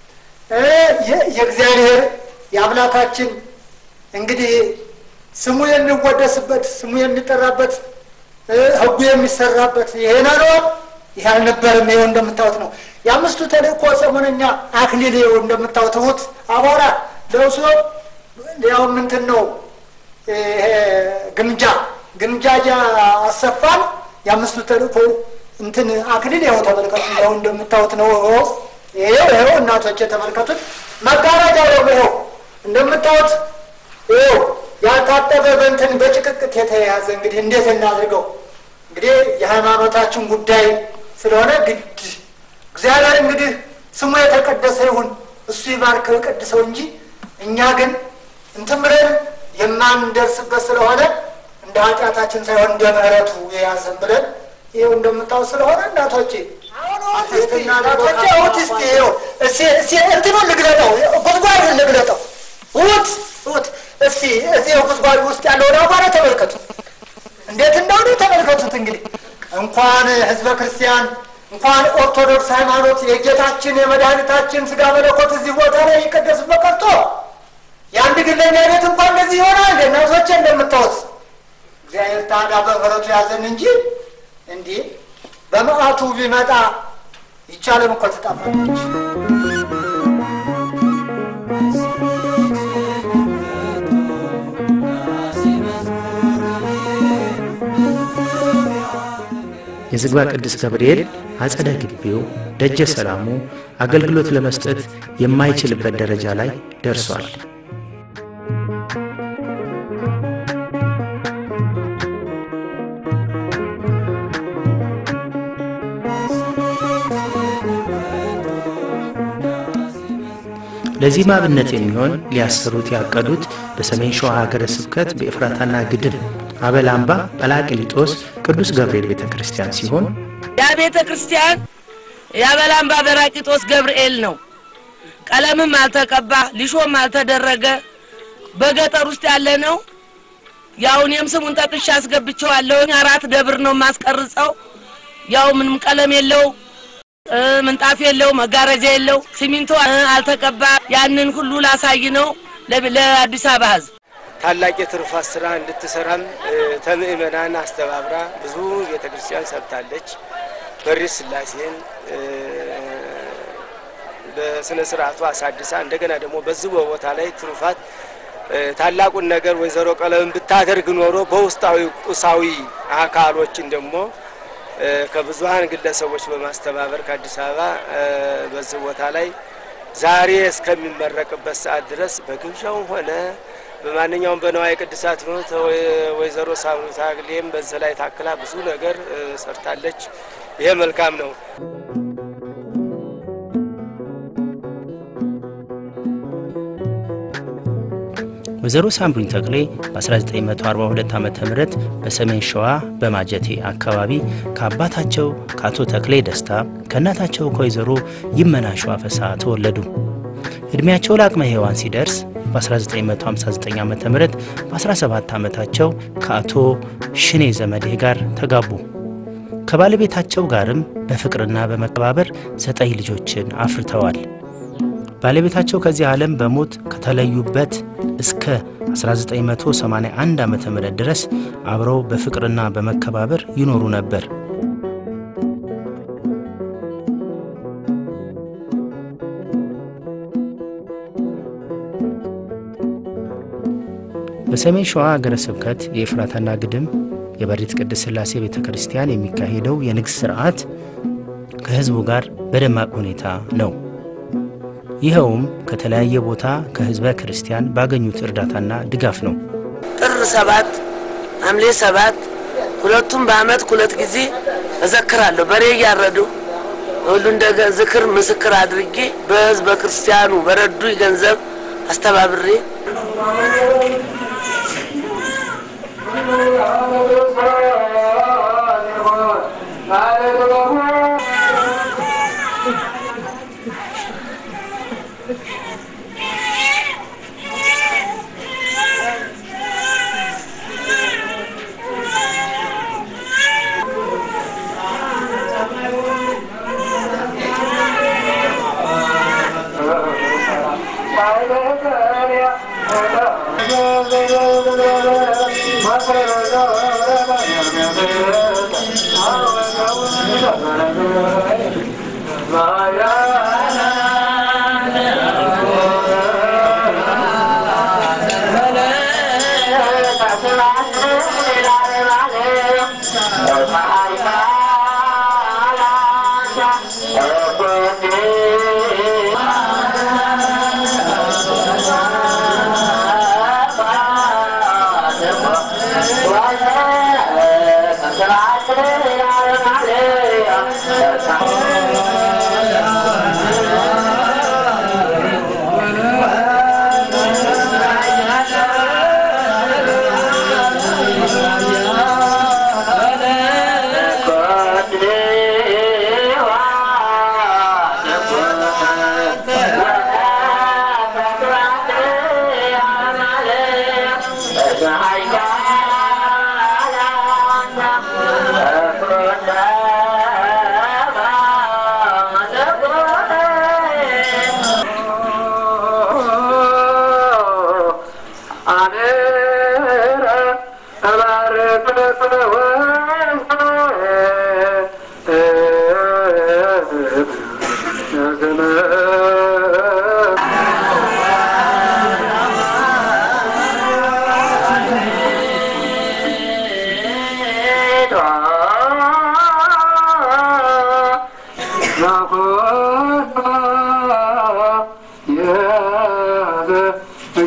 የእግዚአብሔር የአምላካችን እንግዲህ ስሙ የሚወደስበት ስሙ የሚጠራበት ህጉ የሚሰራበት ይሄ ነው ይሄ አልነበረም ይሄው እንደምታዩት ነው የአምስቱ ተልእኮ ሰሞነኛ አክሊል ይሄው እንደምታዩት አቧራ ለውሶ ያው ምንትን ነው ግምጃ አሰፋል የአምስቱ ተልእኮ እንትን አክሊል ይሄው ተመልከቱ ይሄው እንደምታዩት ነው ይሄው እናቶች ተመልከቱት መጋረጃው ይሄው እንደምታዩት ይሄው ያልታጠበ በእንትን በጭቅቅት የተያዘ እንግዲህ እንዴት እናድርገው እንግዲህ የሃይማኖታችን ጉዳይ ስለሆነ ግድ እግዚአብሔር እንግዲህ ስሙ የተቀደሰ ይሁን እሱ ይባርክ ቅድሰው እንጂ እኛ ግን እንትን ብለን የማንደርስበት ስለሆነ እንደ ኃጢአታችን ሳይሆን እንደ ምህረቱ የያዘን ብለን ይሄው እንደምታው ስለሆነ እናቶቼ አውቲስቲ ይሄው እንትኑን ልግለጠው ጉዝጓዡን ልግለጠው ውት እስቲ እዚህ ጉዝጓዡ ውስጥ ያለውን አቧራ ተመልከቱ እንዴት እንደሆነ ተመልከቱት እንግዲህ እንኳን ህዝበ ክርስቲያን እንኳን ኦርቶዶክስ ሃይማኖት የጌታችን የመድኃኒታችን ስጋ መለኮት እዚህ ቦታ ላይ ይቀደስበት ቀርቶ የአንድ ግለኛ ቤት እንኳን እንደዚህ ይሆናል እናቶቼ እንደምታዩት እግዚአብሔር ታዲያ በምህረቱ ያዘን እንጂ እንዲህ በመዓቱ ቢመጣ ይቻለም እኮ ተጣፋለች። የዝግባ ቅዱስ ገብርኤል አጸደ ግቢው ደጀ ሰላሙ አገልግሎት ለመስጠት የማይችልበት ደረጃ ላይ ደርሷል። ለዚህ ማብነት የሚሆን ሊያሰሩት ያቀዱት በሰሜን ሸዋ ሀገረ ስብከት በኤፍራታና ግድም አበላምባ ጰላቅሊጦስ ቅዱስ ገብርኤል ቤተክርስቲያን ሲሆን ያ ቤተክርስቲያን ያበላምባ ጰላቅሊጦስ ገብርኤል ነው። ቀለምም አልተቀባ ሊሾም አልተደረገ በገጠር ውስጥ ያለ ነው። ያው እኔም ስሙን ጠቅሼ አስገብቼዋለሁ። 4 ደብር ነው ማስቀርጸው። ያው ምንም ቀለም የለው ምንጣፍ የለው መጋረጃ የለው ሲሚንቶ አልተቀባ። ያንን ሁሉ ላሳይ ነው ለአዲስ አበባ ህዝብ ታላቅ የትሩፋት ስራ እንድትሰራም ተምእመናን አስተባብራ ብዙ ቤተክርስቲያን ሰርታለች። በሪስ ስላሴን በስነ ስርዓቱ አሳድሳ እንደገና ደግሞ በዚህ ቦታ ላይ ትሩፋት ታላቁን ነገር ወይዘሮ ቀለም ብታደርግ ኖሮ በውስጣዊ ቁሳዊ አካሎችን ደግሞ ከብዙሃን ግለሰቦች በማስተባበር ከአዲስ አበባ በዚህ ቦታ ላይ ዛሬ እስከሚመረቅበት ሰዓት ድረስ በግብዣው ሆነ በማንኛውም በነዋየ ቅድሳት ነው ወይዘሮ ሳምሩት አግሌም በዚህ ላይ ታክላ ብዙ ነገር ሰርታለች። ይሄ መልካም ነው። ወይዘሮ ሳምሩኝ ተክሌ በ1942 ዓመተ ምህረት በሰሜን ሸዋ በማጀቴ አካባቢ ከአባታቸው ከአቶ ተክሌ ደስታ ከእናታቸው ከወይዘሮ ይመናሹ አፈሳ ተወለዱ። እድሜያቸው ለአቅመ ሔዋን ሲደርስ በ1959 ዓመተ ምህረት በ17 ዓመታቸው ከአቶ ሽኔ ዘመዴ ጋር ተጋቡ። ከባለቤታቸው ጋርም በፍቅርና በመከባበር 9 ልጆችን አፍርተዋል። ባለቤታቸው ከዚህ ዓለም በሞት ከተለዩበት እስከ 1981 ዓመተ ምህረት ድረስ አብረው በፍቅርና በመከባበር ይኖሩ ነበር። በሰሜን ሸዋ ሀገረ ስብከት የኤፍራታና ግድም የበሪት ቅድስት ሥላሴ ቤተክርስቲያን የሚካሄደው የንግስ ሥርዓት ከህዝቡ ጋር በደማቅ ሁኔታ ነው። ይኸውም ከተለያየ ቦታ ከህዝበ ክርስቲያን ባገኙት እርዳታና ድጋፍ ነው። ጥር 7 ሐምሌ 7 ሁለቱም በአመት 2 ጊዜ እዘክራለሁ። በሬ ያረዱ ሁሉ እንደ ዝክር ምስክር አድርጌ በህዝበ ክርስቲያኑ በረዱ ገንዘብ አስተባብሬ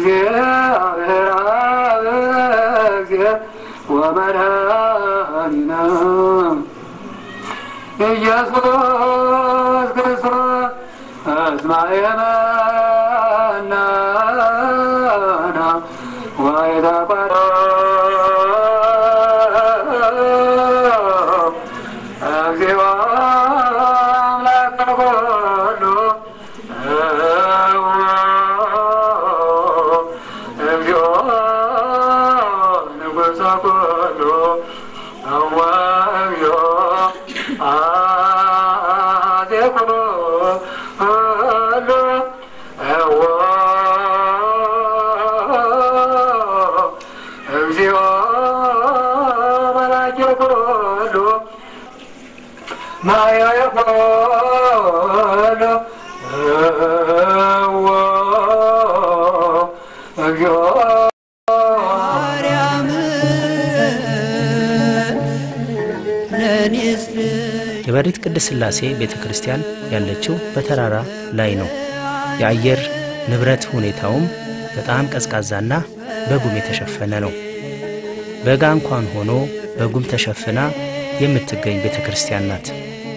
እግዚአብሔር አብ እግዚአብሔር ወመድኃኒነ ኢየሱስ ክርስቶስ እስማኤ መናና ወይተቆረ እግዚኦ አምላከ ኩሉ እግዚኦ ንጉሠ ኩሉ እግዚኦ አፄ ኩሉ እግዚኦ መላኬ ኩሉ ማያየ ኩሉ እግዚኦ የበሪት ቅድስት ሥላሴ ቤተ ክርስቲያን ያለችው በተራራ ላይ ነው። የአየር ንብረት ሁኔታውም በጣም ቀዝቃዛና በጉም የተሸፈነ ነው። በጋ እንኳን ሆኖ በጉም ተሸፍና የምትገኝ ቤተ ክርስቲያን ናት።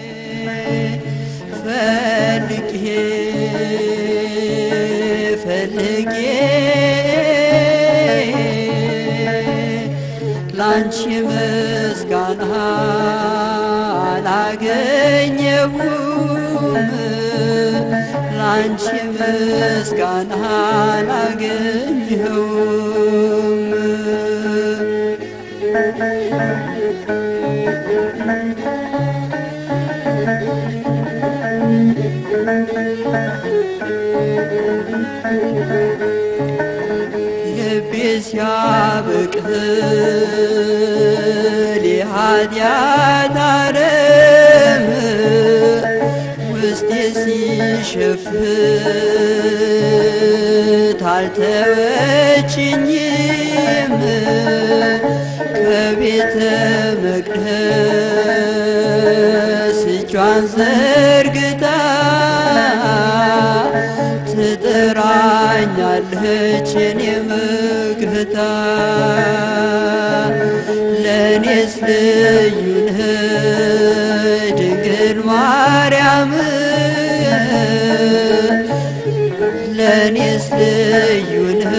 ፈልጌ ላንቺ ምስጋና አላገኘሁም ላንቺ ምስጋና አላገኘሁም ልቤ ሲያበቅል የኃጢአት አረም ውስጤ ሲሸፍት አልተወችኝም ከቤተ መቅደስ እጇን ዘርግታ ትጠራኛለች የኔ መግታ ለእኔስ ልዩ ነህ ድንግል ማርያም ለእኔስ ልዩ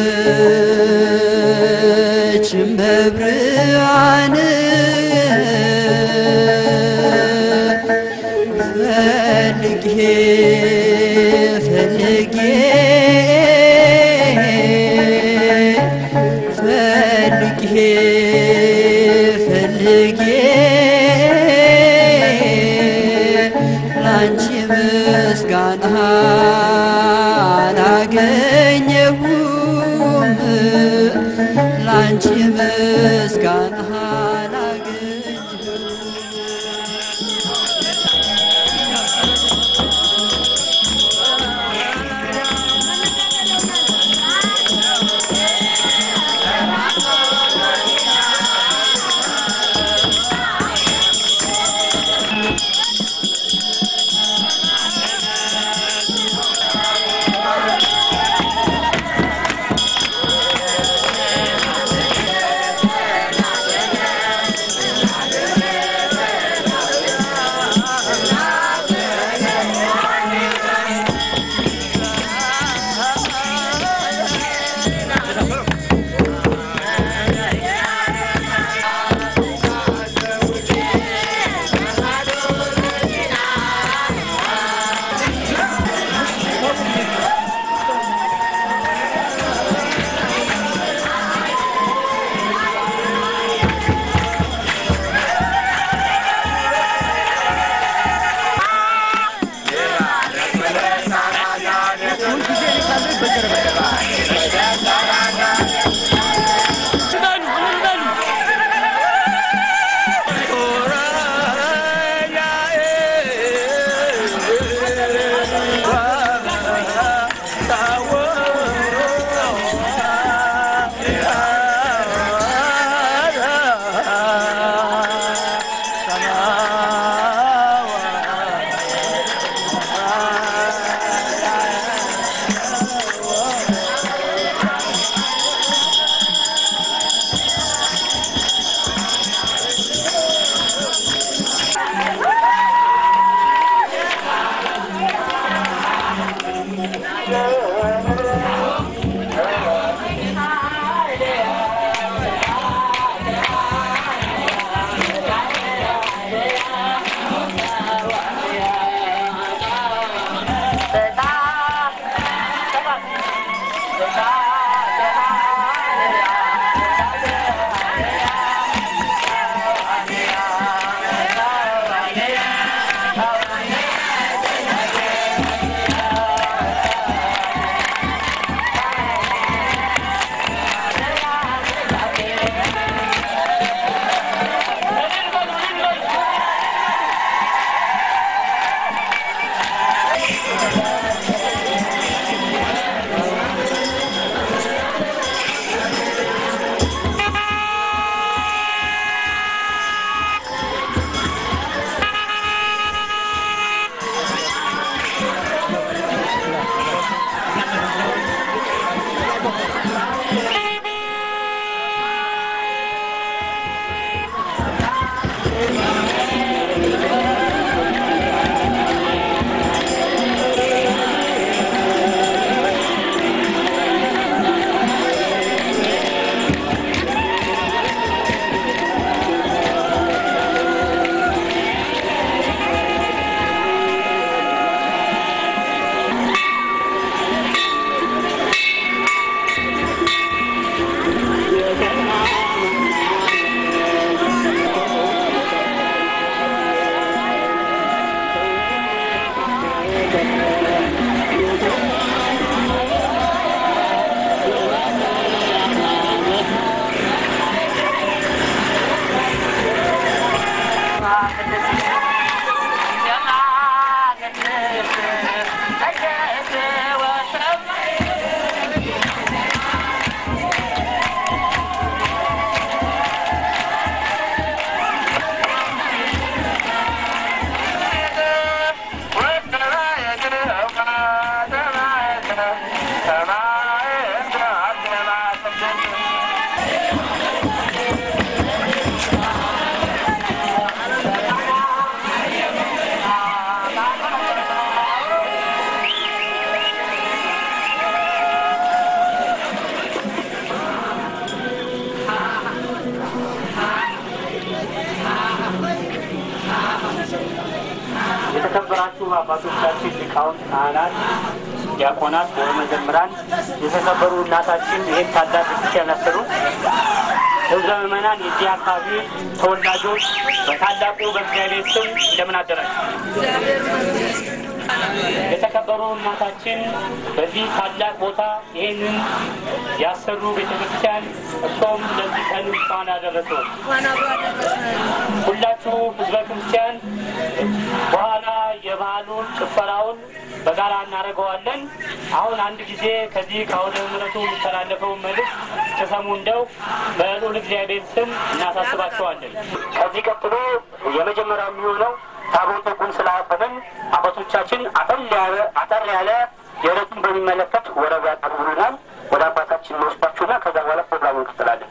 ነች እመብርሃን ፈልጌ ፈልጌ ፈልጌ ፈልጌ ላንቺ ምስጋና አላገኘሁም ላንቺ ምስጋና የተከበራችሁ አባቶቻችን ሊቃውንት፣ ካህናት፣ ዲያቆናት፣ መዘምራን፣ የተከበሩ እናታችን ይህን ታላቅ ቤተክርስቲያን ያሰሩ ህዝበ ምእመናን፣ የዚህ አካባቢ ተወላጆች በታላቁ በእግዚአብሔር ስም እንደምን አደራችሁ? የተከበሩ እናታችን በዚህ ታላቅ ቦታ ይህንን ያሰሩ ቤተክርስቲያን እርሶም ለዚህ ቀን እንኳን አደረሰው። ሁላችሁ ህዝበ ክርስቲያን በኋላ የባህሉን ጭፈራውን በጋራ እናደርገዋለን። አሁን አንድ ጊዜ ከዚህ ከአውደ ምሕረቱ የሚተላለፈውን መልእክት ተሰሙ እንደው በልዑል እግዚአብሔር ስም እናሳስባቸዋለን። ከዚህ ቀጥሎ የመጀመሪያው የሚሆነው ታቦተ ሕጉን ስላፈንን አባቶቻችን አጠር ያለ የዕለቱን በሚመለከት ወረብ ያቀርቡልናል። ወደ አባታችን ወስዳችሁና ከዛ በኋላ ፕሮግራሙን እንቀጥላለን።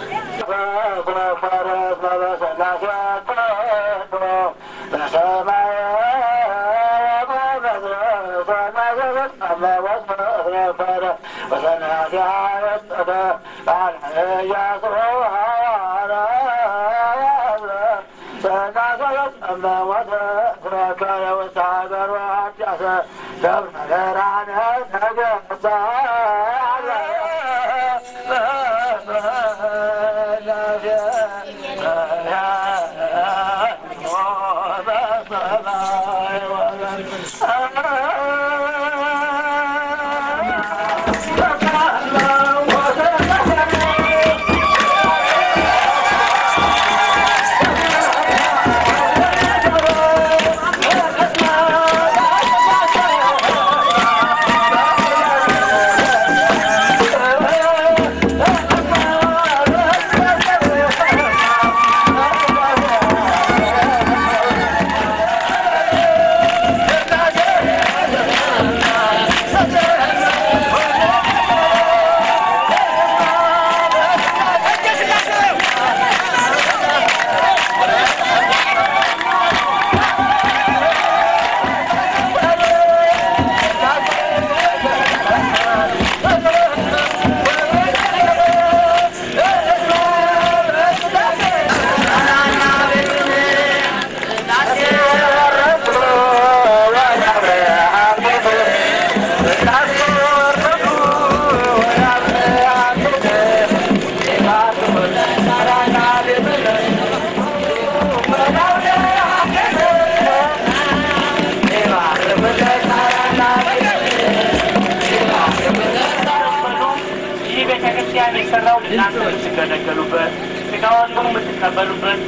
የሰራው እናንተ የምትገለገሉበት ስጋውን የምትቀበሉበት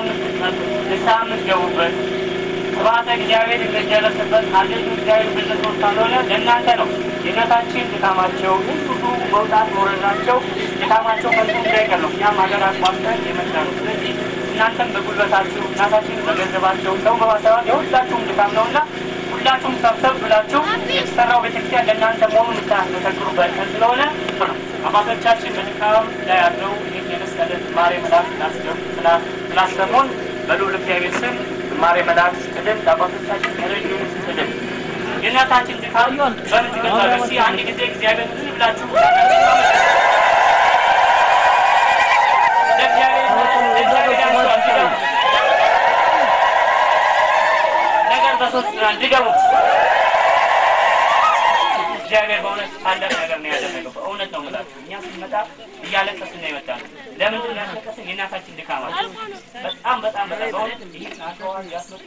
ንስሐ የምትገቡበት ስብሐተ እግዚአብሔር የተገለጸበት አሌሉ እግዚአብሔር ብልቶች ካልሆነ ለእናንተ ነው። የእናታችን ድካማቸው ሁሉ መውጣት መውረዳቸው ድካማቸው ከንቱ እንዳይቀር ነው። እኛም ሀገር አቋምተን የመጣ ነው። ስለዚህ እናንተም በጉልበታችሁ እናታችን በገንዘባቸው ሰው በማሰባት የሁላችሁም ድካም ነውና ሁላችሁም ሰብሰብ ብላችሁ የተሰራው ቤተክርስቲያን ለእናንተ መሆኑን የምታስመሰክሩበት ስለሆነ አባቶቻችን በድካም ላይ ያለው ይህ የመስቀል ዝማሬ መላእክት ስላሰሙን በልዑል እግዚአብሔር ስም ዝማሬ መላእክት ቅድም ለአባቶቻችን ከረጅም ቅድም የእናታችን ድካም በምን ትገልጻለች? እስኪ አንድ ጊዜ እግዚአብሔር ዝም ብላችሁ ነገር በሶስት ድገሙ። እግዚአብሔር በእውነት ታላቅ ነገር ነው ያደረገው። በእውነት ነው የምላችሁ። እኛ ስንመጣ እያለቀስን ነው የመጣነው። ለምንድን ነው ያለቀስን? የእናታችን ድካማት በጣም በእውነት ይህን አካባቢ ያስመጡ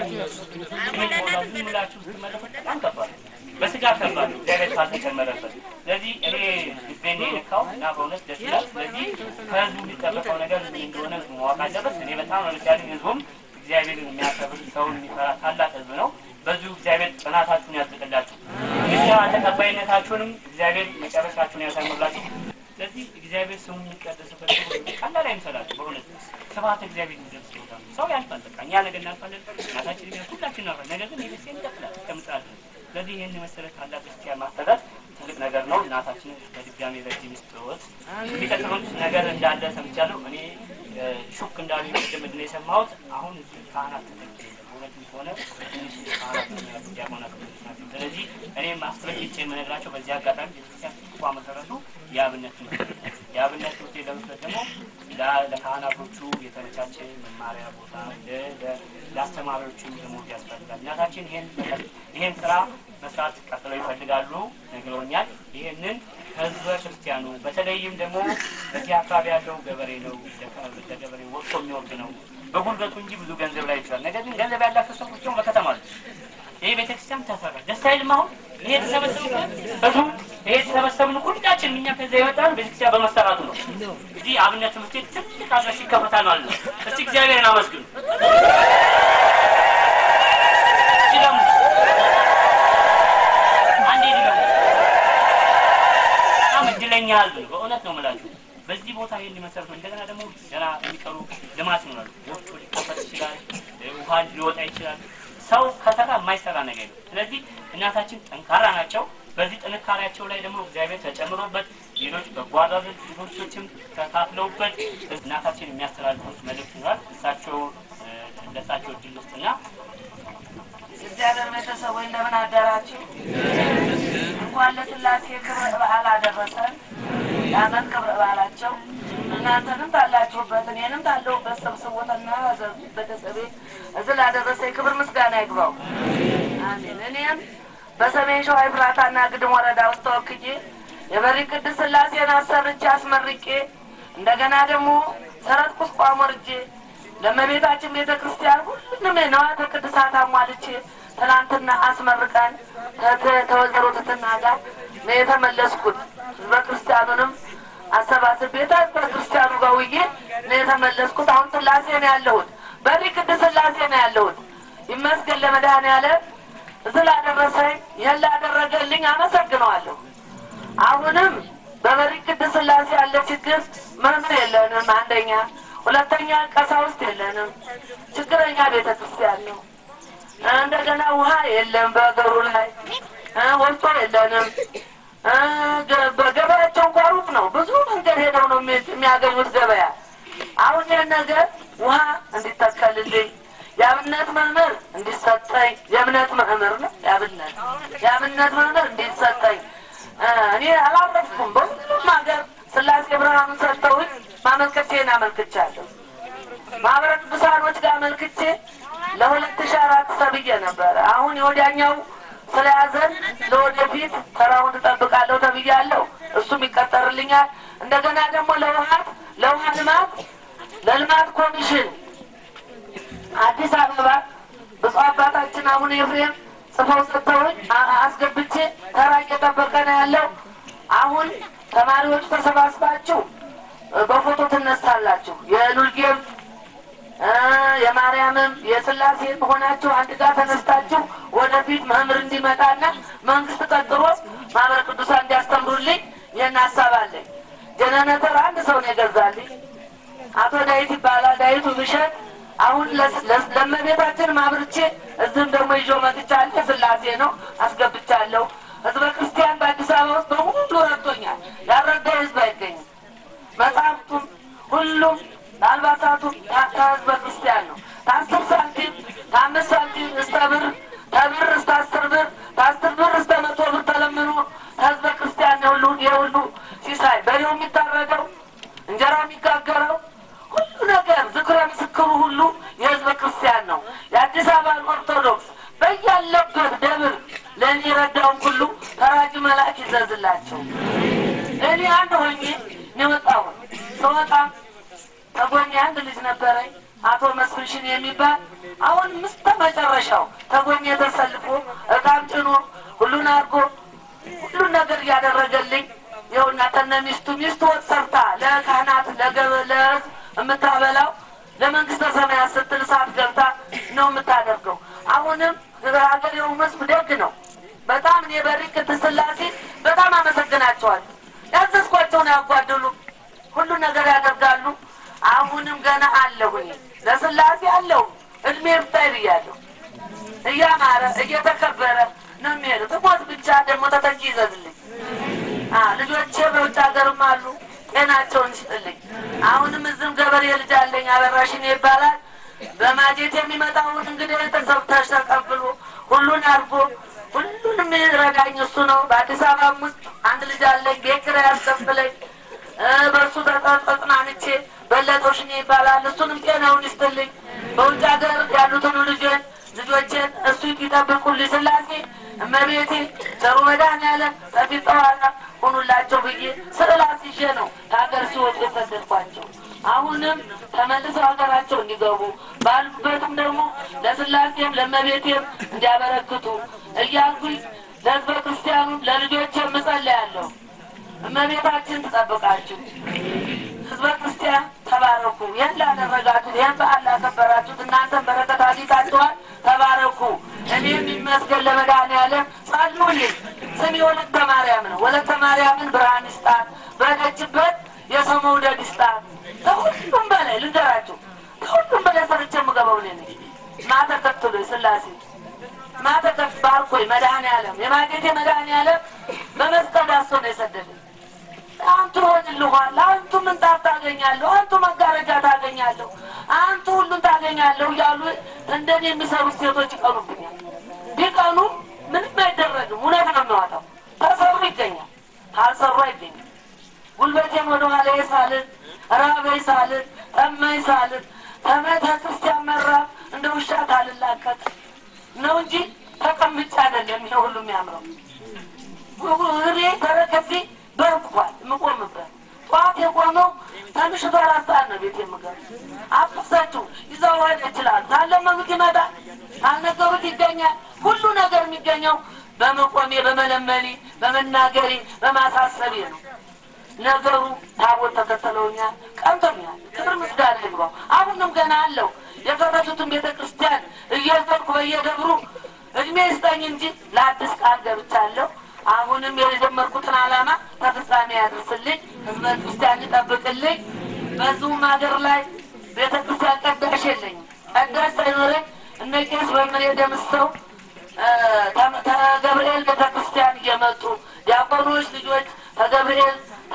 ዝም ብላችሁ ስትመለከቱ በጣም ከባድ ነው። በስጋ ከባድ ነው እግዚአብሔር ካልተጨመረበት። ስለዚህ እኔ ልቤን የነካው እና በእውነት ደስ ይላል። ስለዚህ ከህዝቡ የሚጠበቀው ነገር እንደሆነ ማወቅ አለበት። እኔ በጣም ነው ደስ ያለኝ። ህዝቡም እግዚአብሔርን የሚያከብር ሰውን የሚፈራ ታላቅ ህዝብ ነው። በዚሁ እግዚአብሔር ጽናታችሁን ያጽድቅላችሁ። ንስሐ ተቀባይነታችሁንም እግዚአብሔር መጨረሻችሁን ያሳምርላችሁ። ስለዚህ እግዚአብሔር ስሙ የሚቀደስበት ቀላል አይምሰላችሁ። በእውነት ስብሐት እግዚአብሔር ይደርስ ይወጣል። ሰው ያልፋል። በቃ እኛ ነገ እናልፋለን። እናታችን ሁላችን እናልፋለን። ነገር ግን የቤተክርስቲያን ይቀጥላል እስከ ምጽአት። ስለዚህ ይህን የመሰለ ታላቅ ክርስቲያን ማስተዳደር የሚያስደነግጥ ነገር ነው። እናታችን በድጋሚ ረጅም ይስጥዎት። የሚቀጥሉት ነገር እንዳለ ሰምቻለሁ። እኔ ሹክ እንዳሉ ቅድም ነው የሰማሁት። አሁን ካህናት እውነትም ሆነ ትንሽ ካህናት ዲያቆናት ናቸው። ስለዚህ እኔም አስረግጬ የምነግራቸው በዚህ አጋጣሚ ቤተክርስቲያን ትልቋ መሰረቱ የአብነት ትምህርት የአብነት ትምህርት ለመስጠት ደግሞ ለካህናቶቹ የተመቻቸ መማሪያ ቦታ ለአስተማሪዎቹም ደግሞ ያስፈልጋል። እናታችን ይሄን ስራ መስራት ቀጥለው ይፈልጋሉ ነግረውኛል። ይሄንን ህዝበ ክርስቲያኑ በተለይም ደግሞ በዚህ አካባቢ ያለው ገበሬ ነው ለገበሬ ወጥቶ የሚወርድ ነው በጉልበቱ እንጂ ብዙ ገንዘብ ላይ ይችላል። ነገር ግን ገንዘብ ያላቸው ሰዎች ደግሞ በከተማ አሉ። ይሄ ቤተክርስቲያን ተሰራ ደስ አይልም? አሁን ይሄ ተሰበሰቡበት ብዙ ይሄ ተሰበሰብን ሁላችን እኛ ከዛ ይወጣል ቤተክርስቲያን በመሰራቱ ነው። እዚህ አብነት ትምህርት ቤት ትልቅ አድራሽ ይከፈታል ማለት ነው። እስቲ እግዚአብሔርን አመስግኑ። አንዴ ድጋሚ እድለኛ ህዝብ ነው። በእውነት ነው የምላችሁ። በዚህ ቦታ ይሄን ሊመሰረት ነው። እንደገና ደግሞ ገና የሚቀሩ ልማት ይኖራሉ። ወፍጮ ሊከፈት ይችላል፣ ውሃ ሊወጣ ይችላል። ሰው ከተራ የማይሰራ ነገር ነው። ስለዚህ እናታችን ጠንካራ ናቸው። በዚህ ጥንካሬያቸው ላይ ደግሞ እግዚአብሔር ተጨምሮበት ሌሎች በጎ አድራጎት ድርጅቶችም ተካፍለውበት እናታችን የሚያስተላልፉት መልእክት ይኖራል። ለእሳቸው እድል ውስጥና እግዚአብሔር ቤተሰቦች እንደምን አደራችሁ? እንኳን ለስላሴ ክብረ በዓል አደረሰን። የዓመት ክብረ በዓላቸው እናንተንም ታላችሁበት እኔንም ታለሁበት ሰብስቦትና ቤተሰቤ እዚህ ላደረሰኝ ክብር ምስጋና ይግባው። አሜን። እኔም በሰሜን ሸዋ ኤፍራታና ግድም ወረዳ ውስጥ ተወክዬ የበሪ ቅድስት ስላሴን አሰርቼ አስመርቄ እንደገና ደግሞ ሰረት ቁስቋም ወርጄ ለእመቤታችን ቤተ ክርስቲያን ሁሉንም ነዋያተ ቅድሳት አሟልቼ ትናንትና አስመርቀን ከወይዘሮ ትትና ጋር ነው የተመለስኩት። ህዝበ ክርስቲያኑንም አሰባስቤ ከክርስቲያኑ ጋር ውዬ ነው የተመለስኩት። አሁን ስላሴ ነው ያለሁት፣ በሪ ቅድስት ስላሴ ነው ያለሁት። ይመስገን ለመድኃኔዓለም ስላደረሰኝ ይህን ላደረገልኝ አመሰግነዋለሁ። አሁንም በበሪ ቅድስት ስላሴ ያለ ችግር መምህር የለንም፣ አንደኛ። ሁለተኛ ቀሳውስት የለንም፣ ችግረኛ ቤተ ክርስቲያን ነው። እንደገና ውሃ የለም፣ በሀገሩ ላይ ወፍጮ የለንም። በገበያቸው እንኳ ሩቅ ነው፣ ብዙ መንገድ ሄደው ነው የሚያገኙት ገበያ። አሁን ይህን ነገር ውሃ እንዲተከልልኝ የአብነት መምህር እንዲሰጠኝ፣ የእምነት መምህር ነው የአብነት መምህር እንዲሰጠኝ እኔ አላረፍኩም። በሁሉም ሀገር ስላሴ ብርሃኑን ሰጥተውኝ ማመልከቼን አመልክቻለሁ። ማህበረ ቅዱሳኖች ጋር አመልክቼ ለ2004 ተብዬ ነበረ። አሁን የወዲያኛው ስለያዘን ለወደፊት ተራውን እጠብቃለሁ ተብያለሁ። እሱም ይቀጠርልኛል። እንደገና ደግሞ ለውሃ ልማት ለልማት ኮሚሽን አዲስ አበባ ብፁዕ አባታችን አቡነ ኤፍሬም ጽፈው ሰጥተውኝ አስገብቼ ተራ እየጠበቀ ነው ያለው። አሁን ተማሪዎች ተሰባስባችሁ በፎቶ ትነሳላችሁ። የሉልጌም የማርያምም የስላሴም ሆናችሁ አንድ ጋር ተነስታችሁ ወደፊት መምህር እንዲመጣና መንግስት ቀጥሮ ማህበረ ቅዱሳን እንዲያስተምሩልኝ ይህን ሀሳብ አለኝ። ጀነሬተር አንድ ሰው ነው የገዛልኝ፣ አቶ ዳዊት ይባላል። ዳዊቱ ብሸት አሁን ለእመቤታችን ማብርቼ እዚህም ደግሞ ይዞ መጥቻለሁ። ስላሴ ነው አስገብቻለሁ። ህዝበ ክርስቲያን በአዲስ አበባ ውስጥ በሙሉ ረድቶኛል። ያልረዳ ህዝብ አይገኝም። መጽሐፍቱም ሁሉም አልባሳቱም ከህዝበ ክርስቲያን ነው። ከ10 ሳንቲም ከ5 ሳንቲም እስከ ብር፣ ከብር እስከ 10 ብር፣ ከ10 ብር እስከ 100 ብር ተለምኖ ከህዝበ ክርስቲያን ነው። የሁሉ ሲሳይ በሬው የሚታረደው እንጀራ የሚጋገረው ሁሉ ነገር ዝክረ ምስክሩ ሁሉ የህዝበ ክርስቲያን ነው። የአዲስ አበባን ኦርቶዶክስ በያለበት ደብር ለእኔ ረዳውን ሁሉ ተራጅ መልአክ ይዘዝላቸው። እኔ አንድ ሆኜ የወጣሁ ስወጣ ተጎኔ አንድ ልጅ ነበረኝ፣ አቶ መስፍንሽን የሚባል አሁን ምስተ መጨረሻው ተጎኔ ተሰልፎ እቃም ጭኖ ሁሉን አድርጎ ሁሉን ነገር እያደረገልኝ ይኸውና ከነ ሚስቱ ወጥ ሰርታ ለካህናት ለህዝብ የምታበላው ለመንግስተ ሰማያት ስትል ሰዓት ገብታ ነው የምታደርገው። አሁንም ሀገሬው ህዝብ ደግ ነው በጣም። እኔ በሪ ቅድስት ስላሴ በጣም አመሰግናቸዋል። ያዘዝኳቸውን ያጓደሉ ሁሉ ነገር ያደርጋሉ። አሁንም ገና አለሁኝ ለስላሴ አለሁ። እድሜ ብታይ ብያለሁ። እያማረ እየተከበረ ነው የሚሄዱት። ሞት ብቻ ደግሞ ተተኪ ይዘዝልኝ። ልጆቼ በውጭ ሀገርም አሉ። ጤናቸውን ይስጥልኝ። አሁንም እዝም ገበሬ ልጅ አለኝ አበራሽኔ ይባላል። በማጀት የሚመጣውን እንግዲህ ተሰብታሽ ተቀብሎ ሁሉን አድርጎ ሁሉንም ይረዳኝ እሱ ነው። በአዲስ አበባም ውስጥ አንድ ልጅ አለኝ ቤት ኪራይ ያስከፍለኝ። በእሱ ተጽናንቼ በለጦሽኔ ይባላል። እሱንም ጤናውን ይስጥልኝ። በውጭ ሀገር ያሉትን ልጆቼን እሱ ይጠብቁልኝ። ስላሴ እመቤቴ ቸሩ መድኃኔዓለም ሰፊት ጠዋና ሁኑላቸው ብዬ ስዕላት ይዤ ነው ከሀገር ሲወጡ የሰደድኳቸው። አሁንም ተመልሰው ሀገራቸው እንዲገቡ ባሉበትም ደግሞ ለስላሴም ለእመቤቴም እንዲያበረክቱ እያልኩኝ ለሕዝበ ክርስቲያኑም ለልጆቼም እጸልያለሁ። እመቤታችን ትጠብቃችሁ። ሕዝበ ክርስቲያን ተባረኩ። ይህን ላደረጋችሁት፣ ይህን በዓል ላከበራችሁት እናንተም በረከት አግኝታችኋል። ተባረኩ። እኔም ይመስገን ለመድኃኔዓለም ጸልዩልኝ። ስሜ ወለተ ማርያም ነው። ወለተ ማርያምን ብርሃን ይስጣት፣ በሄደችበት የሰው መውደድ ይስጣት። ከሁሉም በላይ ልንገራችሁ፣ ከሁሉም በላይ ሰርቼ የምገባው እኔ ነኝ። ማተከትሎኝ ስላሴ ማተከት ባርኮኝ መድኃኔዓለም የማጌቴ መድኃኔዓለም በመስቀል ዳሶ ነው የሰደደኝ። አንቱ ሆንልኋል፣ አንቱ ምንጣፍ ታገኛለሁ፣ አንቱ መጋረጃ ታገኛለሁ፣ አንቱ ሁሉን ታገኛለሁ እያሉ እንደኔ የሚሰሩት ሴቶች ይቀኑብኛል። ቢቀኑ ምንም አይደረግም። እውነት ነው የሚዋጣው። ተሰሩ ይገኛል፣ ካልሰሩ አይገኝም። ጉልበቴን ወደ ኋላ ሳልን፣ ራበይ ሳልን፣ ጠማኝ ሳልን ከቤተ ክርስቲያን መራብ እንደ ውሻ ካልላከት ነው እንጂ ተቀምጬ አይደለም። ይሄ ሁሉ የሚያምረው እኔ ተረከዜ በርኳል የምቆምበት ጠዋት የቆመው ከምሽቱ 4 ሰዓት ነው ቤት የምገባ። አፍሳችሁ ይዘው ሄድ ይችላል። ታለመኑት ይመጣል፣ ታልነገሩት ይገኛል። ሁሉ ነገር የሚገኘው በመቆሜ በመለመኔ በመናገሬ በማሳሰቤ ነው። ነገሩ ታቦት ተከተለውኛል፣ ቀንቶኛል። ክብር ምስጋና ይግባው። አሁንም ገና አለው የፈረሱትን ቤተ ክርስቲያን እየዘርኩ በየደብሩ እድሜ ይስጠኝ እንጂ ለአዲስ ቃል ገብቻለሁ። አሁንም የጀመርኩትን ዓላማ ተፍጻሜ ያድርስልኝ፣ ሕዝበ ክርስቲያን ይጠብቅልኝ። በዚሁም ሀገር ላይ ቤተ ክርስቲያን ቀዳሽ የለኝም። ቀዳሽ ሳይኖረኝ እነ ቄስ በምሬ ደምሰው ተገብርኤል ቤተ ክርስቲያን እየመጡ ዲያቆኖች ልጆች ተገብርኤል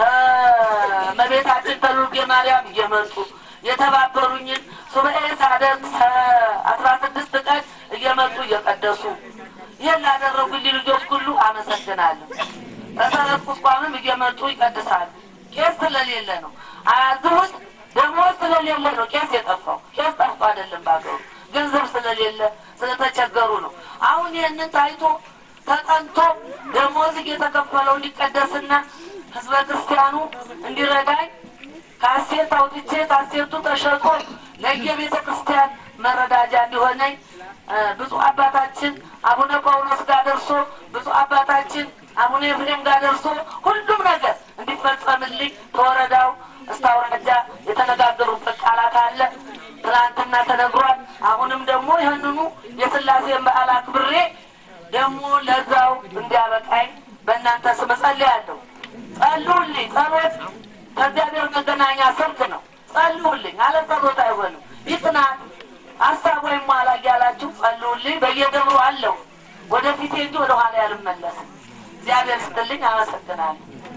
መቤታችን ተሉጌ ማርያም እየመጡ የተባበሩኝን ሱባኤ ሳደርግ 16 ቀን እየመጡ እየቀደሱ ይህን ላደረጉልኝ ልጆች ሁሉ አመሰግናለሁ። ተሰረት ቁስቋምም እየመጡ ይቀድሳሉ። ቄስ ስለሌለ ነው። እዚህ ውስጥ ደሞዝ ስለሌለ ነው ቄስ የጠፋው። ቄስ ጠፋ አይደለም፣ ባገሩ ገንዘብ ስለሌለ ስለተቸገሩ ነው። አሁን ይህንን ታይቶ ተጠንቶ ደሞዝ እየተከፈለው እንዲቀደስና ሕዝበ ክርስቲያኑ እንዲረዳኝ ካሴት አውጥቼ ካሴቱ ተሸጦ ለየቤተ ክርስቲያን መረዳጃ እንዲሆነኝ ብፁዕ አባታችን አቡነ ጳውሎስ ጋር ደርሶ ብፁዕ አባታችን አቡነ ኤፍሬም ጋር ደርሶ ሁሉም ነገር እንዲፈጸምልኝ ከወረዳው እስከ አውራጃ የተነጋገሩበት ቃላት አለ። ትናንትና ተነግሯል። አሁንም ደግሞ ይህንኑ የስላሴን በዓል አክብሬ ደግሞ ለዛው እንዲያበቃኝ በእናንተ ስም ጸልያለሁ። ጸልዩልኝ። ጸሎት ከእግዚአብሔር መገናኛ ስልክ ነው። ጸልዩልኝ። አለ ጸሎት አይሆንም። ይጥናት ሀሳብ ወይም ኋላ እያላችሁ ጸልዩልኝ። በየደብሩ አለው ወደፊቴ እንጂ ወደ ኋላ ያልመለስም። እግዚአብሔር ይስጥልኝ። አመሰግናለሁ።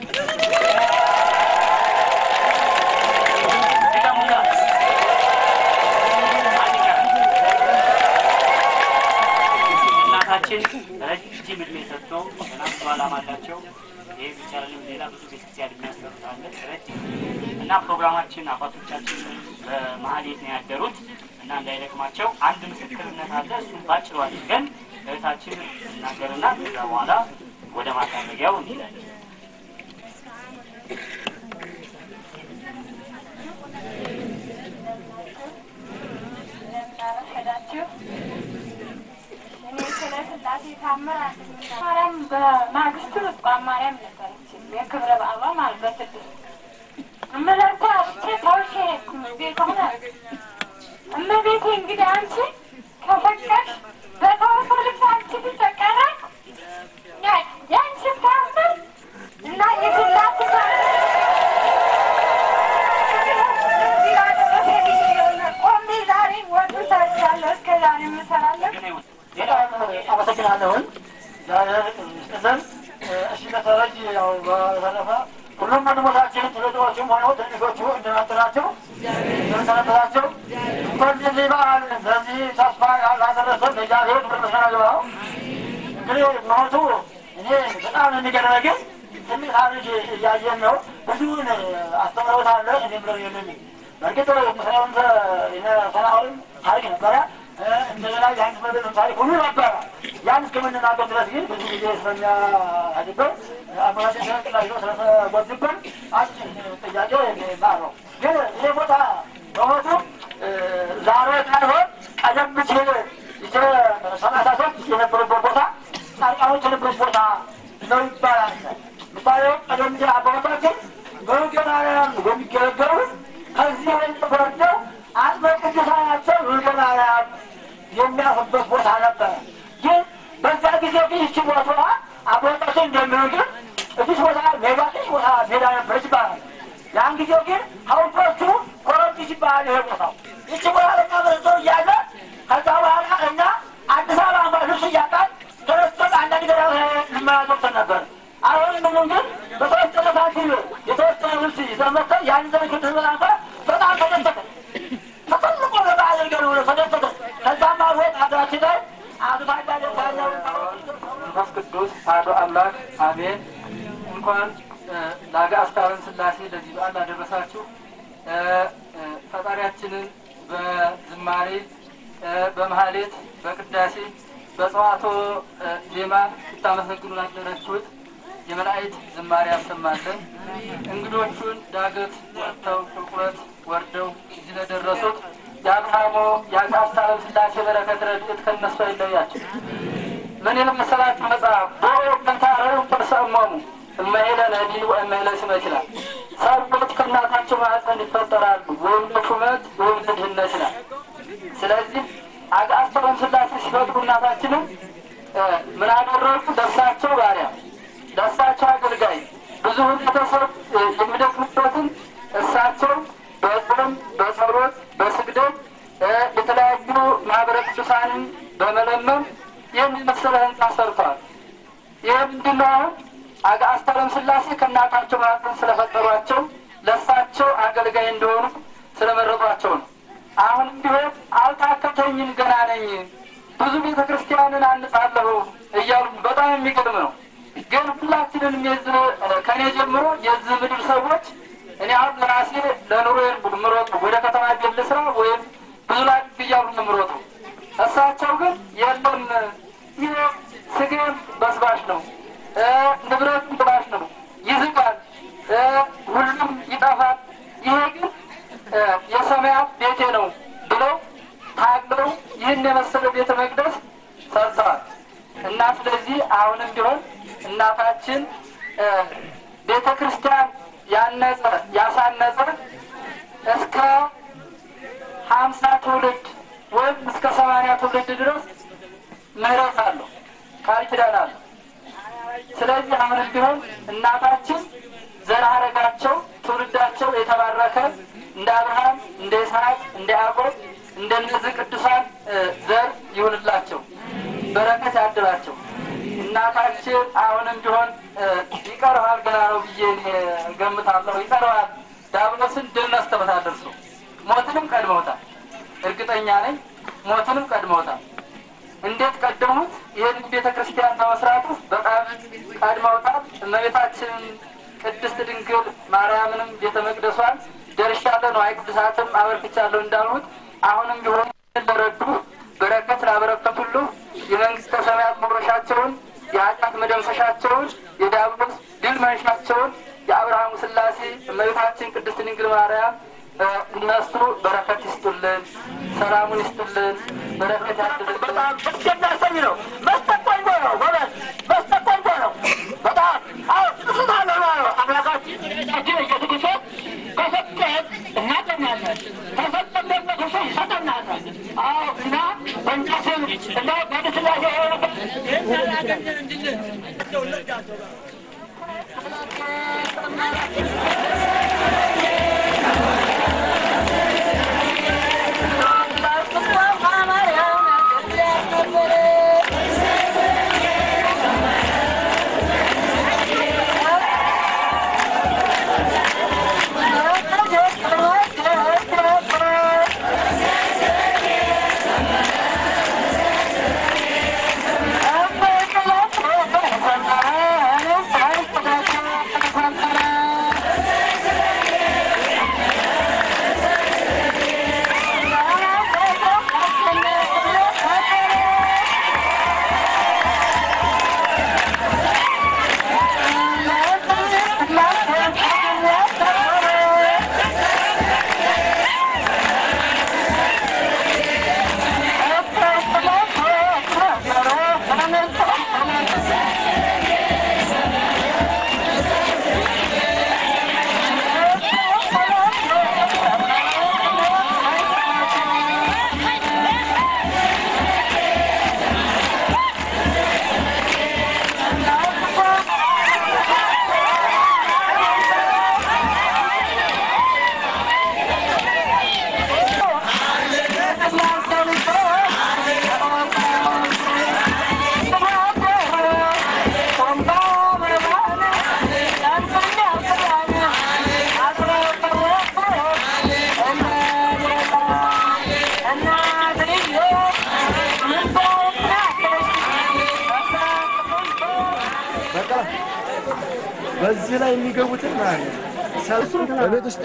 እናታችን ረጅም እድሜ ሰጥተው ገና ብዙ ዓላማ አላቸው። ይህ ብቻ አይደለም፣ ሌላ ብዙ ቤተክርስቲያን የሚያሰሩት አለ ረጅም እና ፕሮግራማችን አባቶቻችን በማህሌት ነው ያደሩት እና እንዳይደክማቸው አንድ ምስክርነት አለ። እሱም ባጭሩ አድርገን እህታችን እናገርና ከዛ በኋላ ወደ ማሳረጊያው እንሄዳለን። ማርያም በማግስቱ ልቋም ማርያም ነበረች የክብረ በዓሏ ማለት በስድስት እመለርታ ብቻ ታውሽ ቤት ሆነ እመቤቴ እንግዲህ አንቺ ከፈቀሽ በተወሰ ልብስ አንቺ ብትቀረ የአንቺ ታምር እና የስላሴ ቆሜ ዛሬ ወጡ ሰርቻለሁ። እስከ ዛሬ የምሰራለሁ። አመሰግናለሁን። ዛሬ እዘን እሺ ከተረጅ ያው በተረፈ ሁሉም ወንድሞቻችን ትልልቆችም ሆነው ትንሾቹ እንደናንተናቸው እንደሰነበታቸው እንኳን ለዚህ በዓል ለዚህ ተስፋ ላደረሰን ለእግዚአብሔር ምስጋና ይግባው። እንግዲህ ሞቱ እኔ በጣም የሚገርመኝ ትንሽ አርጅ እያየን ነው። ብዙውን አስተምረውታል። እኔም ብለው የለኝም በእርግጥ ምስራውንተ የሰናሁን ታሪክ ነበረ። እንደገና የአንድ መበል ታሪክ ሁሉ ነበረ። ያን እስከምንናገር ድረስ ግን ብዙ ጊዜ ስለሚያድበት አባላችን ስለቅላሽ ነው ስለተጓዝብን አጭር ጥያቄው የሚባል ነው። ግን ይህ ቦታ በሞቱ ዛሬ ሳይሆን ቀደም ሲል ሰማዕታቶች የነበሩበት ቦታ ጻድቃኖች የነበሩት ቦታ ነው ይባላል። ምሳሌው ቀደም ሲል አባቶቻችን በወንጌላውያን በሚገለገሉ ከዚህ ወንጥፈረደው አጥበ ቅዱሳናቸው ወንጌላውያን የሚያርፉበት ቦታ ነበረ። ግን በዛ ጊዜ ግን ይቺ ቦታዋ አባቶቻችን እንደሚሆን ግን እዚህ ቦታ ሜዳ ትንሽ ቦታ ሜዳ ነበረች ይባላል። ያን ጊዜ ግን ሐውልቶቹ ኮረብቶች ይባላል። ይሄ ቦታው ይቺ ቦታ ለኛ በረዘው እያለ ከዛ በኋላ እና አዲስ አበባ እንኳ ልብስ እያጣን ተነስተን አንዳንድ ገዳ ልመና ገብተን ነበር። አሁን ምንም ግን በተወሰነ ሳንቲም የተወሰነ ልብስ ይዘን መጥተን ያን ዘመን ከተዘናፈ በጣም ተደሰተ። ተፈልቆ ለበዓል አድርገን ብሎ ተደሰተ። ከዛም አልወጥ ሀገራችን ላይ አድባዳ ደሳለው መንፈስ ቅዱስ አሐዱ አምላክ አሜን። እንኳን ለአጋዕዝተ ሥላሴ ለዚህ በዓል አደረሳችሁ። ፈጣሪያችንን በዝማሬ በመሐሌት በቅዳሴ በጸዋቶ ዜማ ስታመሰግኑ ላደረችሁት የመላእክት ዝማሬ ያሰማልን። እንግዶቹን ዳገት ወጥተው ቁልቁለት ወርደው እዚህ ለደረሱት የአብርሃሞ የአጋዕዝተ ሥላሴ በረከት ረድኤት ከእነሱ አይለያቸው። ምን ይል መሰላችሁ መጽሐፍ ዶሮ ከንታረው ተሰማሙ እማይለ ለዲን ወእማይለ ስመት ይላል። ሰዎች ከእናታቸው ማህፀን ይፈጠራሉ ወይም ለሹመት ወይም ለድህነት ይላል። ስለዚህ አጋዕዝተ ሥላሴ ሲፈጥሩ እናታችንን ምን አደረጉ? ለእሳቸው ባሪያ ለእሳቸው አገልጋይ ብዙ ቤተሰብ የሚደክሙበትን እሳቸው በጾም በጸሎት በስግደት የተለያዩ ማህበረ ቅዱሳንን በመለመን ይህን የመሰለ ህንጻ ሰርተዋል። ይህ ምንድን ነው? አጋዕዝተ ሥላሴ ከእናታቸው ማህፀን ስለፈጠሯቸው ለእሳቸው አገልጋይ እንደሆኑ ስለመረጧቸው ነው። አሁንም ቢሆን አልታከተኝም ገና ነኝ ብዙ ቤተ ክርስቲያንን አንጻለሁ እያሉ በጣም የሚገርም ነው። ግን ሁላችንንም የዚህ ከኔ ጀምሮ የዚህ ምድር ሰዎች እኔ አሁን ለራሴ ለኑሮዬን ምሮጡ ወደ ከተማ ቤት ልስራ ወይም ብዙ ላድርግ እያሉ ነው ምሮጡ። እሳቸው ግን የለም ይሄ ስጋም በስባሽ ነው፣ ንብረቱም ብላሽ ነው፣ ይዝቃል፣ ሁሉም ይጠፋል፣ ይሄ ግን የሰማያት ቤቴ ነው ብለው ታግለው ይህን የመሰለ ቤተ መቅደስ ሰርተዋል። እና ስለዚህ አሁንም ቢሆን እናታችን ቤተ ክርስቲያን ያነጸ ያሳነጸ እስከ 50 ትውልድ ወይም እስከ 80 ትውልድ ድረስ ምህረት አለው፣ ቃል ኪዳን አለው። ስለዚህ አሁንም ቢሆን እናታችን ዘር ሐረጋቸው ትውልዳቸው የተባረከ እንደ አብርሃም እንደ ይስሐቅ እንደ ያዕቆብ እንደነዚህ ቅዱሳን ዘር ይሁንላቸው፣ በረከት ያድላቸው። እናታችን አሁንም ቢሆን ይቀርባል ገና ነው ብዬ ገምታለሁ። ይቀርባል። ዲያብሎስን ድል ነስተውታል። እርሱ ሞትንም ቀድመውታል። እርግጠኛ ነኝ ሞትንም ቀድመውታል። እንዴት ቀደሙት? ይህን ቤተ ክርስቲያን በመስራቱ በጣም ቀድመውታል። እመቤታችንን ቅድስት ድንግል ማርያምንም ቤተ መቅደሷን ደርሻለሁ ነው ቅዱሳትም አበርክቻለሁ እንዳልሁት አሁንም ቢሆን ለረዱ በረከት ላበረከቱ ሁሉ የመንግስተ ሰማያት መውረሻቸውን የኃጢአት መደምሰሻቸውን የዲያብሎስ ድል መንሻቸውን የአብርሃሙ ሥላሴ እመቤታችን ቅድስት ድንግል ማርያም እነሱ በረከት ይስጡልን፣ ሰላሙን ይስጡልን፣ በረከት ያድልን። በጣም ደስ የሚያሰኝ ነው። መስተቆንጆ ነው። ጎበዝ መስተቆንጆ ነው። በጣም አዎ ትስታለ ነው። አምላካችን እጅግ እየትግሰ ከሰጠን እናገኛለን፣ ከሰጠን ደግሞ ክፉ ይሰጠናል። አዎ እና በእኛ ስም እና በቅስላሴ እናገኘን እንድልን በዚህ ላይ የሚገቡትን ማለት ሰልሱን በቤት ውስጥ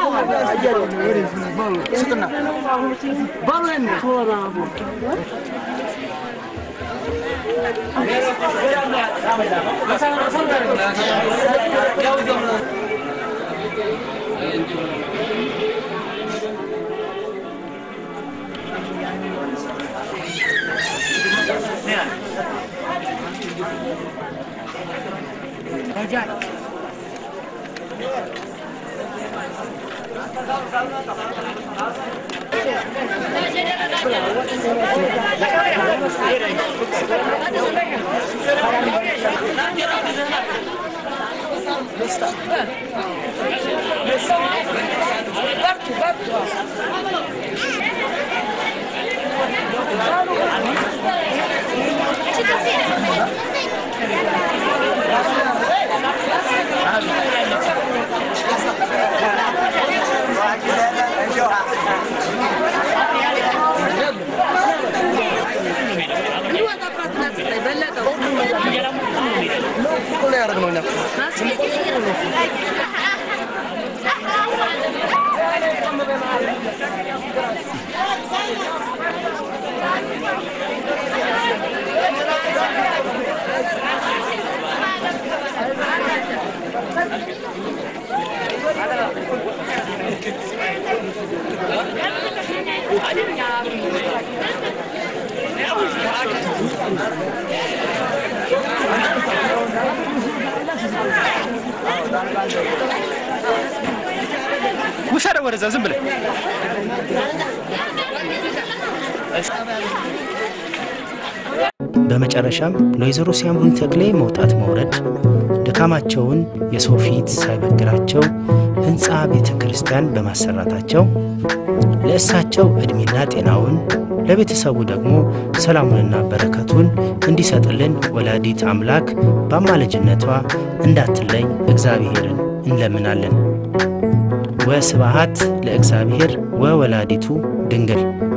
ውሰደው ወደዛ ዝም ብለህ በመጨረሻም ለወይዘሮ ሲያምሩኝ ተክሌ መውጣት መውረድ ድካማቸውን የሰው ፊት ሳይበግራቸው ህንጻ ቤተ ክርስቲያን በማሰራታቸው ለእሳቸው እድሜና ጤናውን ለቤተሰቡ ደግሞ ሰላሙንና በረከቱን እንዲሰጥልን ወላዲት አምላክ በአማላጅነቷ እንዳትለይ እግዚአብሔርን እንለምናለን። ወስብሐት ለእግዚአብሔር ወወላዲቱ ድንግል